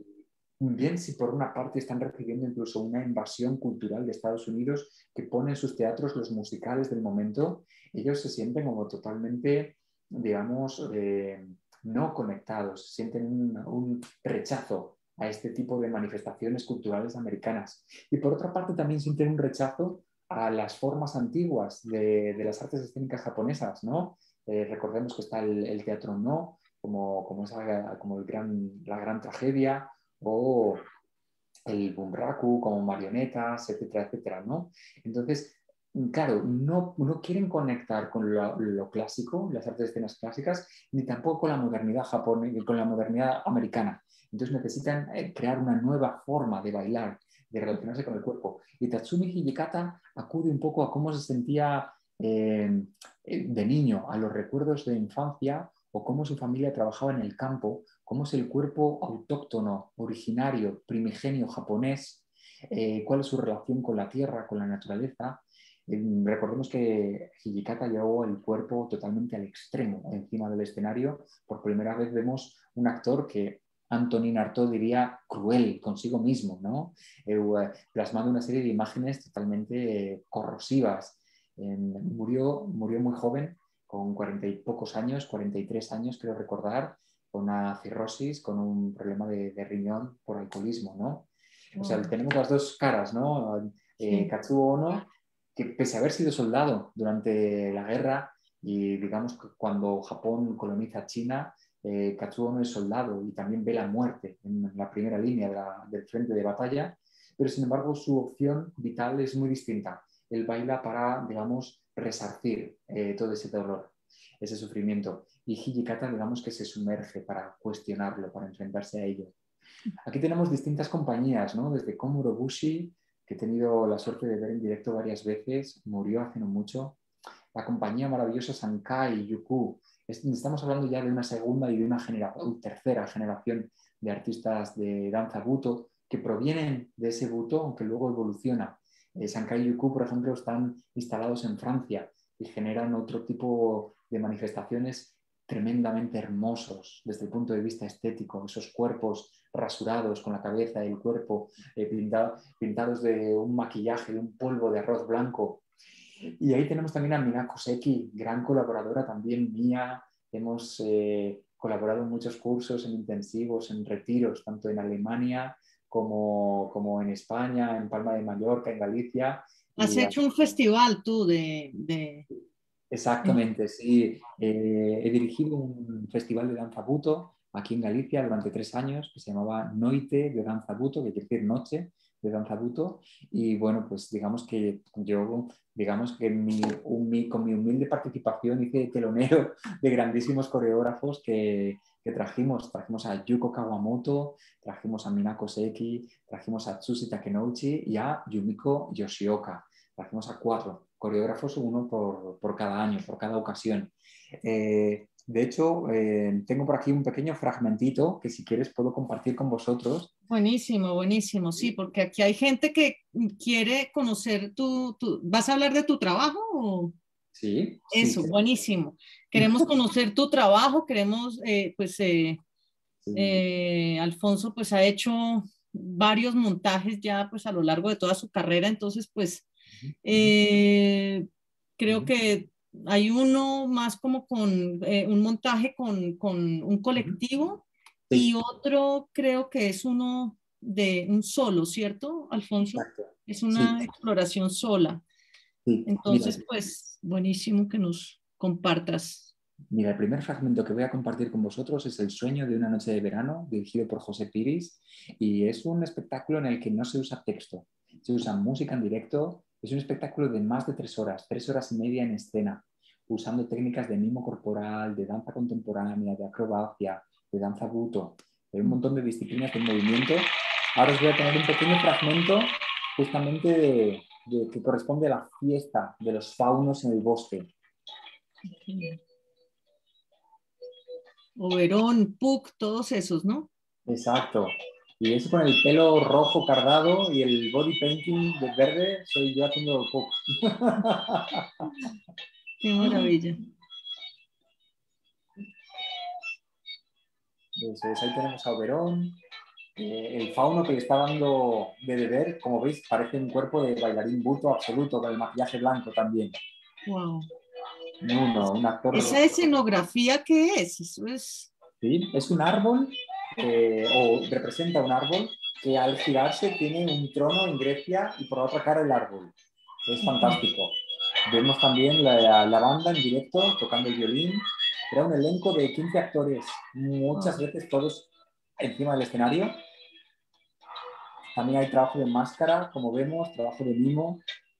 Bien, si por una parte están recibiendo incluso una invasión cultural de Estados Unidos que pone en sus teatros los musicales del momento, ellos se sienten como totalmente, digamos, eh, no conectados, sienten un, un rechazo a este tipo de manifestaciones culturales americanas. Y por otra parte también sienten un rechazo a las formas antiguas de, de las artes escénicas japonesas, ¿no? Eh, recordemos que está el, el teatro no, como, como, esa, como el gran, la gran tragedia, o el bunraku como marionetas, etcétera, etcétera, ¿no? Entonces, claro, no, no quieren conectar con lo, lo clásico, las artes escenas clásicas, ni tampoco con la modernidad japonesa, con la modernidad americana. Entonces necesitan crear una nueva forma de bailar, de relacionarse con el cuerpo. Y Tatsumi Hijikata acude un poco a cómo se sentía eh, de niño, a los recuerdos de infancia o cómo su familia trabajaba en el campo, cómo es el cuerpo autóctono, originario, primigenio japonés, eh, cuál es su relación con la tierra, con la naturaleza. Eh, recordemos que Hijikata llevó el cuerpo totalmente al extremo encima del escenario. Por primera vez vemos un actor que Antonin Artaud diría cruel consigo mismo, ¿no? Eh, plasmando una serie de imágenes totalmente eh, corrosivas. Eh, murió, murió muy joven, con cuarenta y pocos años, cuarenta y tres años, creo recordar, con una cirrosis, con un problema de, de riñón por alcoholismo, ¿no? O sea, tenemos las dos caras, ¿no? Eh, Katsuo Ono, que pese a haber sido soldado durante la guerra y digamos que cuando Japón coloniza China, eh, Katsuo Ono es soldado y también ve la muerte en la primera línea de la, del frente de batalla, pero sin embargo su opción vital es muy distinta. Él baila para, digamos, resarcir eh, todo ese dolor, ese sufrimiento. Y Hijikata, digamos que se sumerge para cuestionarlo, para enfrentarse a ello. Aquí tenemos distintas compañías, ¿no? Desde Komuro Bushi, que he tenido la suerte de ver en directo varias veces, murió hace no mucho. La compañía maravillosa Sankai Yuku. Estamos hablando ya de una segunda y de una generación, tercera generación de artistas de danza Buto que provienen de ese Buto, aunque luego evoluciona. Eh, Sankai Yuku, por ejemplo, están instalados en Francia y generan otro tipo de manifestaciones tremendamente hermosos desde el punto de vista estético, esos cuerpos rasurados con la cabeza y el cuerpo eh, pintado, pintados de un maquillaje, de un polvo de arroz blanco. Y ahí tenemos también a Minako Seki, gran colaboradora también mía. Hemos eh, colaborado en muchos cursos, en intensivos, en retiros, tanto en Alemania como, como en España, en Palma de Mallorca, en Galicia. Has Y hecho un festival tú de... de... exactamente, sí. Eh, he dirigido un festival de danza buto aquí en Galicia durante tres años que se llamaba Noite de Danza Buto, que quiere decir noche de danza buto. Y bueno, pues digamos que yo, digamos que mi, un, mi, con mi humilde participación hice telonero de grandísimos coreógrafos que, que trajimos. Trajimos a Yuko Kawamoto, trajimos a Minako Seki, trajimos a Tsushi Takenouchi y a Yumiko Yoshioka. Trajimos a cuatro coreógrafos, uno por, por cada año, por cada ocasión. Eh, de hecho, eh, tengo por aquí un pequeño fragmentito que si quieres puedo compartir con vosotros. Buenísimo, buenísimo, sí, porque aquí hay gente que quiere conocer tu, tu... ¿Vas a hablar de tu trabajo? O... Sí, sí. Eso, Sí. buenísimo. Queremos conocer tu trabajo, queremos, eh, pues, eh, Sí. eh, Alfonso, pues, ha hecho varios montajes ya, pues, a lo largo de toda su carrera, entonces, pues, eh, creo que hay uno más como con eh, un montaje con, con un colectivo y Sí, otro creo que es uno de un solo, ¿cierto, Alfonso? exacto. Es Sí, una exploración sola. sí. Mira, Entonces, pues, buenísimo que nos compartas. Mira, el primer fragmento que voy a compartir con vosotros es El sueño de una noche de verano, dirigido por José Piris, y es un espectáculo en el que no se usa texto, se usa música en directo. Es un espectáculo de más de tres horas, tres horas y media en escena, usando técnicas de mimo corporal, de danza contemporánea, de acrobacia, de danza buto, de un montón de disciplinas del movimiento. Ahora os voy a poner un pequeño fragmento justamente de, de, que corresponde a la fiesta de los faunos en el bosque. Oberón, Puck, todos esos, ¿no? Exacto. Y eso con el pelo rojo cardado y el body painting de verde, soy yo haciendo pop. Qué maravilla. Eso es, ahí tenemos a Oberón, eh, el fauno que le está dando de beber, como veis, parece un cuerpo de bailarín buto absoluto, con el maquillaje blanco también. Wow. Uno, un actor. ¿Esa escenografía qué es? Eso es. ¿Sí? Es un árbol, eh, o representa un árbol que al girarse tiene un trono en Grecia y por la otra cara el árbol. Es fantástico. Vemos también la, la banda en directo tocando el violín. Era un elenco de quince actores, muchas Wow. veces todos encima del escenario. También hay trabajo de máscara, como vemos, trabajo de mimo.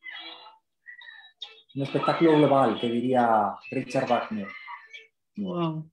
Un espectáculo global, que diría Richard Wagner. Wow.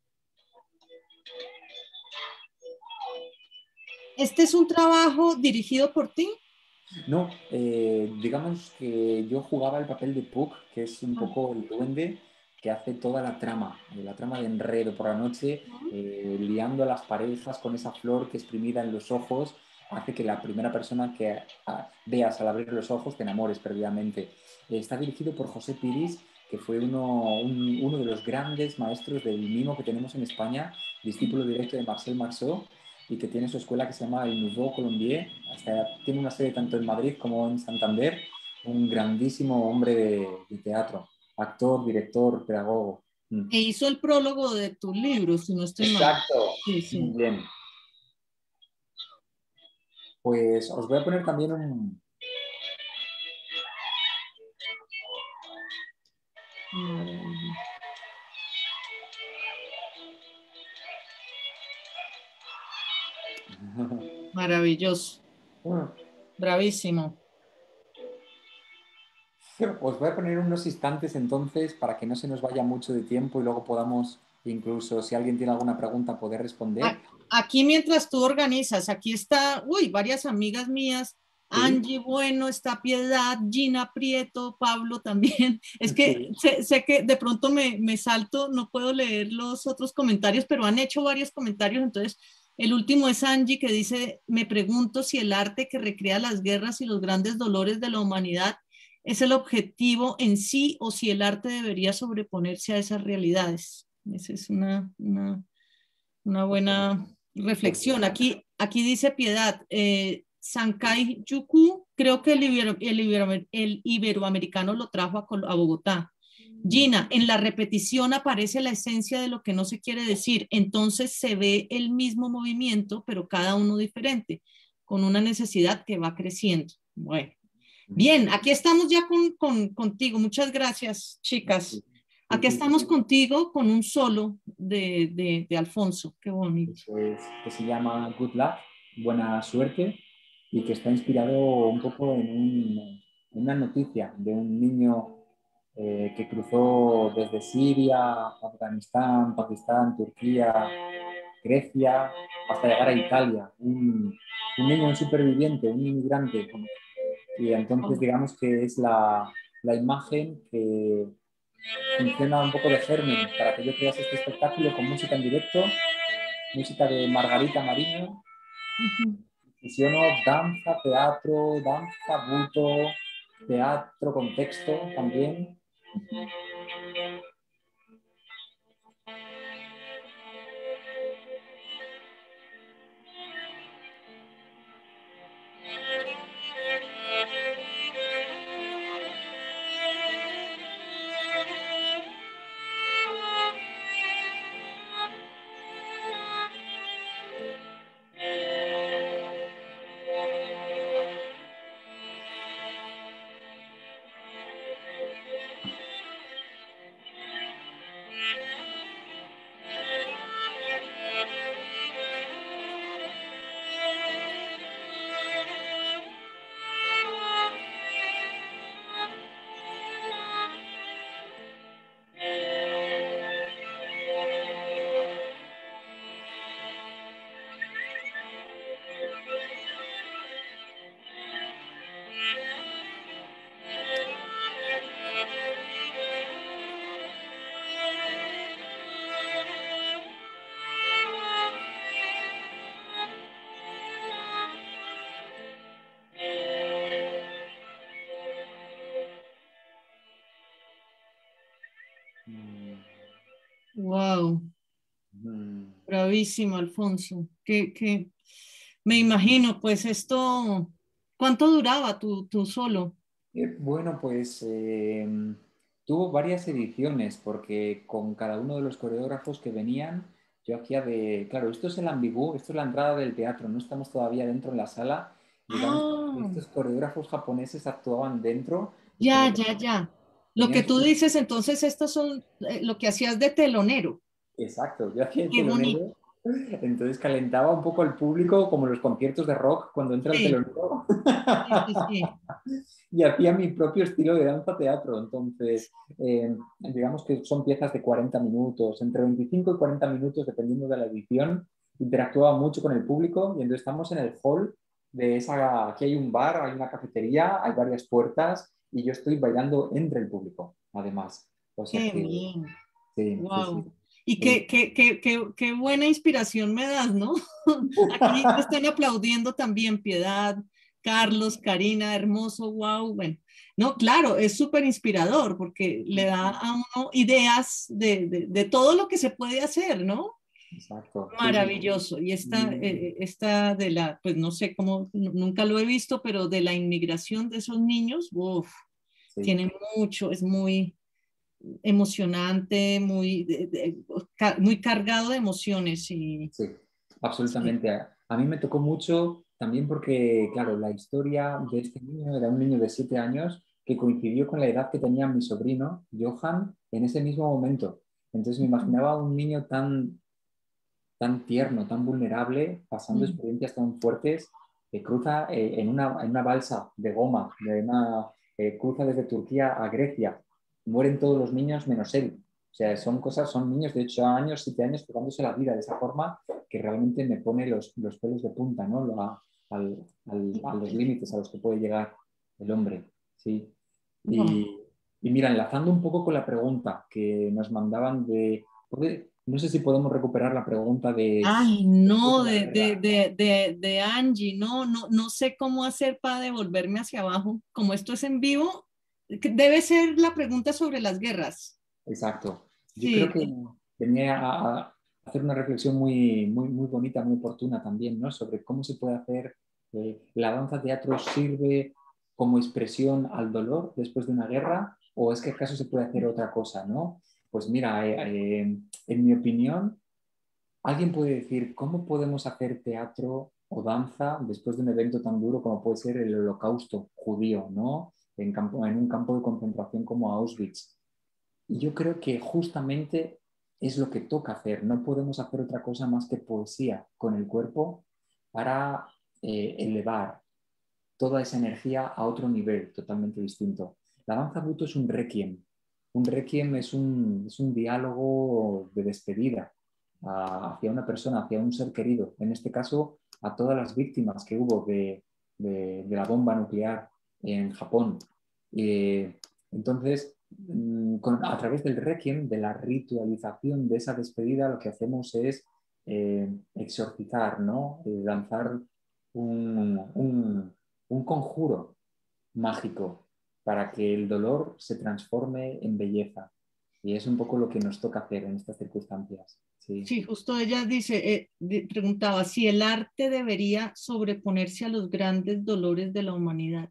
¿Este es un trabajo dirigido por ti? No, eh, digamos que yo jugaba el papel de Puck, que es un poco el duende que hace toda la trama, eh, la trama de enredo por la noche, eh, liando a las parejas con esa flor que exprimida en los ojos hace que la primera persona que a, veas al abrir los ojos te enamores perdidamente. Eh, está dirigido por José Piris, que fue uno, un, uno de los grandes maestros del mimo que tenemos en España, discípulo directo de Marcel Marceau, y que tiene su escuela que se llama el Nouveau Colombier. Hasta tiene una sede tanto en Madrid como en Santander. Un grandísimo hombre de, de teatro, actor, director, pedagogo. Mm. E hizo el prólogo de tu libro, si no estoy mal. Exacto. Sí, sí. Muy bien. Pues os voy a poner también un... Maravilla. Maravilloso. Bueno, Bravísimo. os voy a poner unos instantes entonces para que no se nos vaya mucho de tiempo y luego podamos, incluso si alguien tiene alguna pregunta, poder responder. Aquí mientras tú organizas, aquí está, uy, varias amigas mías, Angie Sí. Bueno, está Piedad, Gina Prieto, Pablo también. Es que Sí. sé, sé que de pronto me, me salto, no puedo leer los otros comentarios, pero han hecho varios comentarios. Entonces, el último es Angie que dice, me pregunto si el arte que recrea las guerras y los grandes dolores de la humanidad es el objetivo en sí o si el arte debería sobreponerse a esas realidades. Esa es una, una, una buena reflexión. Aquí, aquí dice Piedad, eh, Sankei Yuku, creo que el, ibero, el, ibero, el iberoamericano lo trajo a, a Bogotá. Gina, en la repetición aparece la esencia de lo que no se quiere decir, entonces se ve el mismo movimiento, pero cada uno diferente, con una necesidad que va creciendo. Bueno, bien, aquí estamos ya con, con, contigo. Muchas gracias, chicas. Aquí estamos contigo con un solo de, de, de Alfonso. Qué bonito. Pues, que se llama Good Luck, buena suerte, y que está inspirado un poco en, un, en una noticia de un niño eh, que cruzó desde Siria, Afganistán, Pakistán, Turquía, Grecia, hasta llegar a Italia. Un, un niño, un superviviente, un inmigrante. Y entonces digamos que es la, la imagen que funciona un poco de germen para que yo crease este espectáculo con música en directo, música de Margarita Mariño, fusiono danza, teatro, danza, bulto, teatro, contexto también. Wow. Mm. Bravísimo, Alfonso. Que, que me imagino, pues esto, ¿cuánto duraba tu, tu solo? Eh, bueno, pues eh, tuvo varias ediciones porque con cada uno de los coreógrafos que venían, yo hacía de, claro, esto es el ambigú, esto es la entrada del teatro, no estamos todavía dentro en la sala, digamos que Ah, estos coreógrafos japoneses actuaban dentro y como ya, ya, ya. Lo que tenían tú su... dices, entonces, estos son eh, lo que hacías de telonero. Exacto, yo hacía el Qué bonito. telonero, entonces calentaba un poco al público como los conciertos de rock cuando entra el Sí, telonero. sí, sí, sí. Y hacía mi propio estilo de danza teatro. Entonces, eh, digamos que son piezas de cuarenta minutos, entre veinticinco y cuarenta minutos, dependiendo de la edición. Interactuaba mucho con el público y entonces estamos en el hall de esa... Aquí hay un bar, hay una cafetería, hay varias puertas y yo estoy bailando entre el público, además. O sea Qué que, bien. sí, sí, sí. Wow. Y Eh, qué, qué, qué, qué, qué buena inspiración me das, ¿no? Aquí te están aplaudiendo también, Piedad, Carlos, Karina, hermoso, wow. Bueno, no, claro, es súper inspirador porque le da a uno ideas de, de, de todo lo que se puede hacer, ¿no? Exacto, sí, sí. Maravilloso. Y esta, Y, eh, esta de la, pues no sé cómo, nunca lo he visto, pero de la inmigración de esos niños, uf, sí. tiene mucho, es muy emocionante, muy, de, de, muy cargado de emociones. Y, Sí, sí. absolutamente. A, a mí me tocó mucho también porque, claro, la historia de este niño era un niño de siete años que coincidió con la edad que tenía mi sobrino, Johan, en ese mismo momento. Entonces me imaginaba un niño tan, tan tierno, tan vulnerable, pasando Mm. experiencias tan fuertes, que cruza eh, en, una, en una balsa de goma, de una, eh, cruza desde Turquía a Grecia. Mueren todos los niños menos él. O sea, son cosas, son niños de ocho años, siete años, jugándose la vida de esa forma que realmente me pone los, los pelos de punta, ¿no? A, al, al, a los límites a los que puede llegar el hombre, ¿sí? Wow. Y, y mira, enlazando un poco con la pregunta que nos mandaban de... No sé si podemos recuperar la pregunta de Ay, después de no, la de, de, guerra. de, de, de Angie, no, no, no sé cómo hacer para devolverme hacia abajo. Como esto es en vivo, que debe ser la pregunta sobre las guerras. Exacto. Yo creo Sí, que sí. venía a, a hacer una reflexión muy, muy, muy bonita, muy oportuna también, ¿no? Sobre cómo se puede hacer, eh, la danza-teatro sirve como expresión al dolor después de una guerra, o es que acaso se puede hacer otra cosa, ¿no? Pues mira, eh, eh, en mi opinión, alguien puede decir, ¿cómo podemos hacer teatro o danza después de un evento tan duro como puede ser el Holocausto judío, ¿no? En, campo, en un campo de concentración como Auschwitz. Y yo creo que justamente es lo que toca hacer. No podemos hacer otra cosa más que poesía con el cuerpo para eh, elevar toda esa energía a otro nivel totalmente distinto. La danza buto es un requiem. Un requiem es un, es un diálogo de despedida a, hacia una persona, hacia un ser querido. En este caso, a todas las víctimas que hubo de, de, de la bomba nuclear en Japón. Eh, entonces, con, a través del requiem, de la ritualización de esa despedida, lo que hacemos es eh, exorcizar, ¿no? Eh, lanzar un, un, un conjuro mágico para que el dolor se transforme en belleza. Y es un poco lo que nos toca hacer en estas circunstancias. Sí, Sí, justo ella dice, eh, de- preguntaba si el arte debería sobreponerse a los grandes dolores de la humanidad.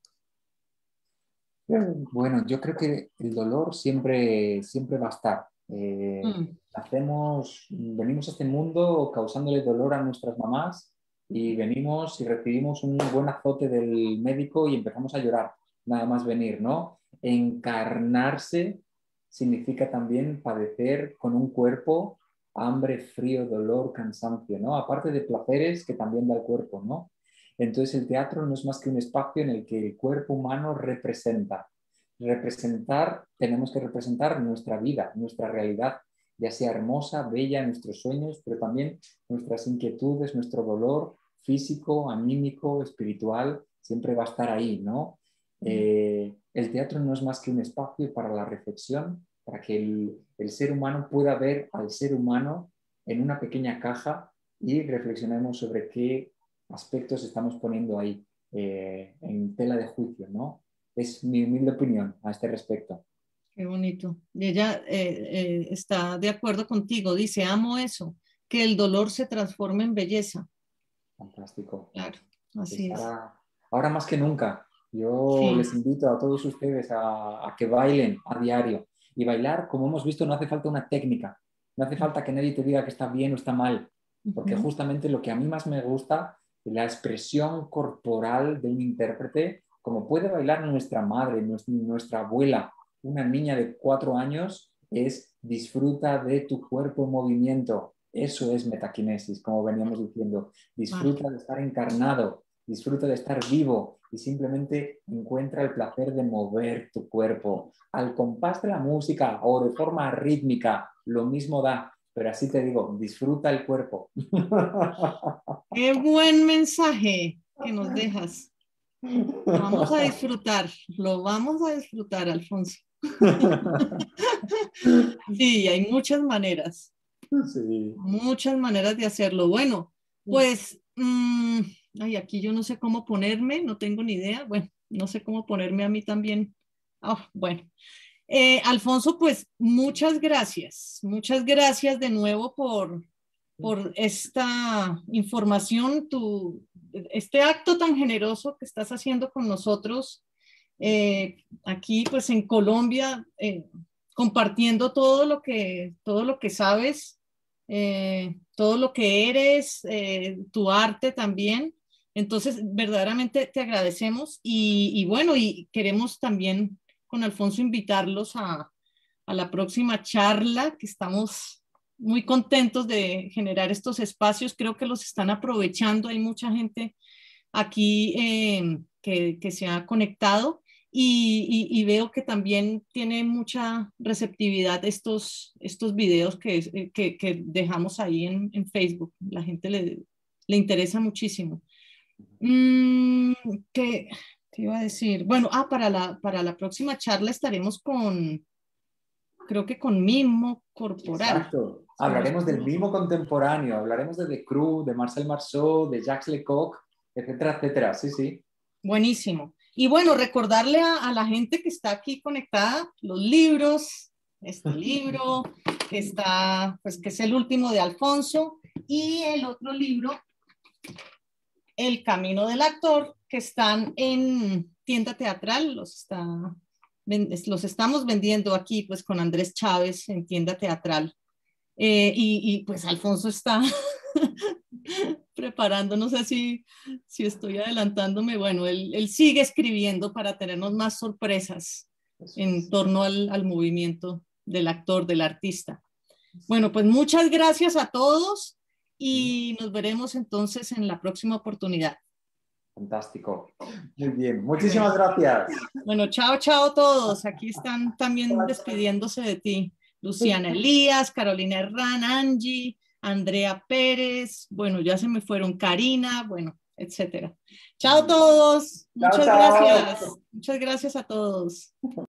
bueno, yo creo que el dolor siempre, siempre va a estar. Eh, Mm. hacemos, venimos a este mundo causándole dolor a nuestras mamás y venimos y recibimos un buen azote del médico y empezamos a llorar, nada más venir, ¿no? Encarnarse significa también padecer con un cuerpo hambre, frío, dolor, cansancio, ¿no? Aparte de placeres que también da el cuerpo, ¿no? Entonces el teatro no es más que un espacio en el que el cuerpo humano representa. Representar, tenemos que representar nuestra vida, nuestra realidad, ya sea hermosa, bella, nuestros sueños, pero también nuestras inquietudes, nuestro dolor físico, anímico, espiritual, siempre va a estar ahí, ¿no? Eh, el teatro no es más que un espacio para la reflexión, para que el, el ser humano pueda ver al ser humano en una pequeña caja y reflexionemos sobre qué aspectos estamos poniendo ahí eh, en tela de juicio, ¿no? Es mi humilde opinión a este respecto. Qué bonito. Y ella eh, eh, está de acuerdo contigo, dice, amo eso, que el dolor se transforme en belleza. Fantástico. Claro, así Pues es. ahora, ahora más que nunca, yo Sí. les invito a todos ustedes a, a que bailen a diario. Y bailar, como hemos visto, no hace falta una técnica, no hace falta que nadie te diga que está bien o está mal, porque Ujú. justamente lo que a mí más me gusta es la expresión corporal de un intérprete, como puede bailar nuestra madre, nuestra abuela, una niña de cuatro años, es disfruta de tu cuerpo en movimiento. Eso es metaquinesis, como veníamos diciendo. Vale. Disfruta de estar encarnado, disfruta de estar vivo y simplemente encuentra el placer de mover tu cuerpo. Al compás de la música o de forma rítmica, lo mismo da, pero así te digo, disfruta el cuerpo. Qué buen mensaje que nos dejas. Lo vamos a disfrutar, lo vamos a disfrutar, Alfonso. Sí, hay muchas maneras, Sí. muchas maneras de hacerlo. Bueno, pues, mmm, ay, aquí yo no sé cómo ponerme, no tengo ni idea. Bueno, no sé cómo ponerme a mí también. Ah, bueno, eh, Alfonso, pues muchas gracias, muchas gracias de nuevo por, por esta información, tu, este acto tan generoso que estás haciendo con nosotros eh, aquí, pues en Colombia, eh, compartiendo todo lo que, todo lo que sabes, eh, todo lo que eres, eh, tu arte también. Entonces, verdaderamente te agradecemos y, y bueno, y queremos también con Alfonso invitarlos a, a la próxima charla, que estamos muy contentos de generar estos espacios. Creo que los están aprovechando. Hay mucha gente aquí eh, que, que, se ha conectado y, y, y, veo que también tiene mucha receptividad estos, estos videos que, que, que dejamos ahí en, en, Facebook. La gente le, le interesa muchísimo. Mm, ¿qué, ¿Qué iba a decir? Bueno, ah, para la, para la próxima charla estaremos con, creo que con mimo corporal. Exacto. Si no Hablaremos estoy del mal. mimo contemporáneo, hablaremos de The Crew, de Marcel Marceau, de Jacques Lecoq, etcétera, etcétera. Sí, sí. Buenísimo. Y bueno, recordarle a, a la gente que está aquí conectada los libros, este libro, que está, pues que es el último de Alfonso, y el otro libro, El Camino del Actor, que están en tienda teatral, los, está, los estamos vendiendo aquí pues con Andrés Chávez en tienda teatral. Eh, y, y pues Alfonso está preparando, no sé si, si estoy adelantándome, bueno, él, él sigue escribiendo para tenernos más sorpresas en torno al, al movimiento del actor, del artista. Bueno, pues muchas gracias a todos y nos veremos entonces en la próxima oportunidad. Fantástico. Muy bien. Muchísimas gracias. Bueno, chao, chao a todos. Aquí están también despidiéndose de ti. Luciana Elías, Carolina Herrán, Angie, Andrea Pérez, bueno, ya se me fueron, Karina, bueno, etcétera. Chao a todos. Muchas Chao, chao. gracias. Muchas gracias a todos.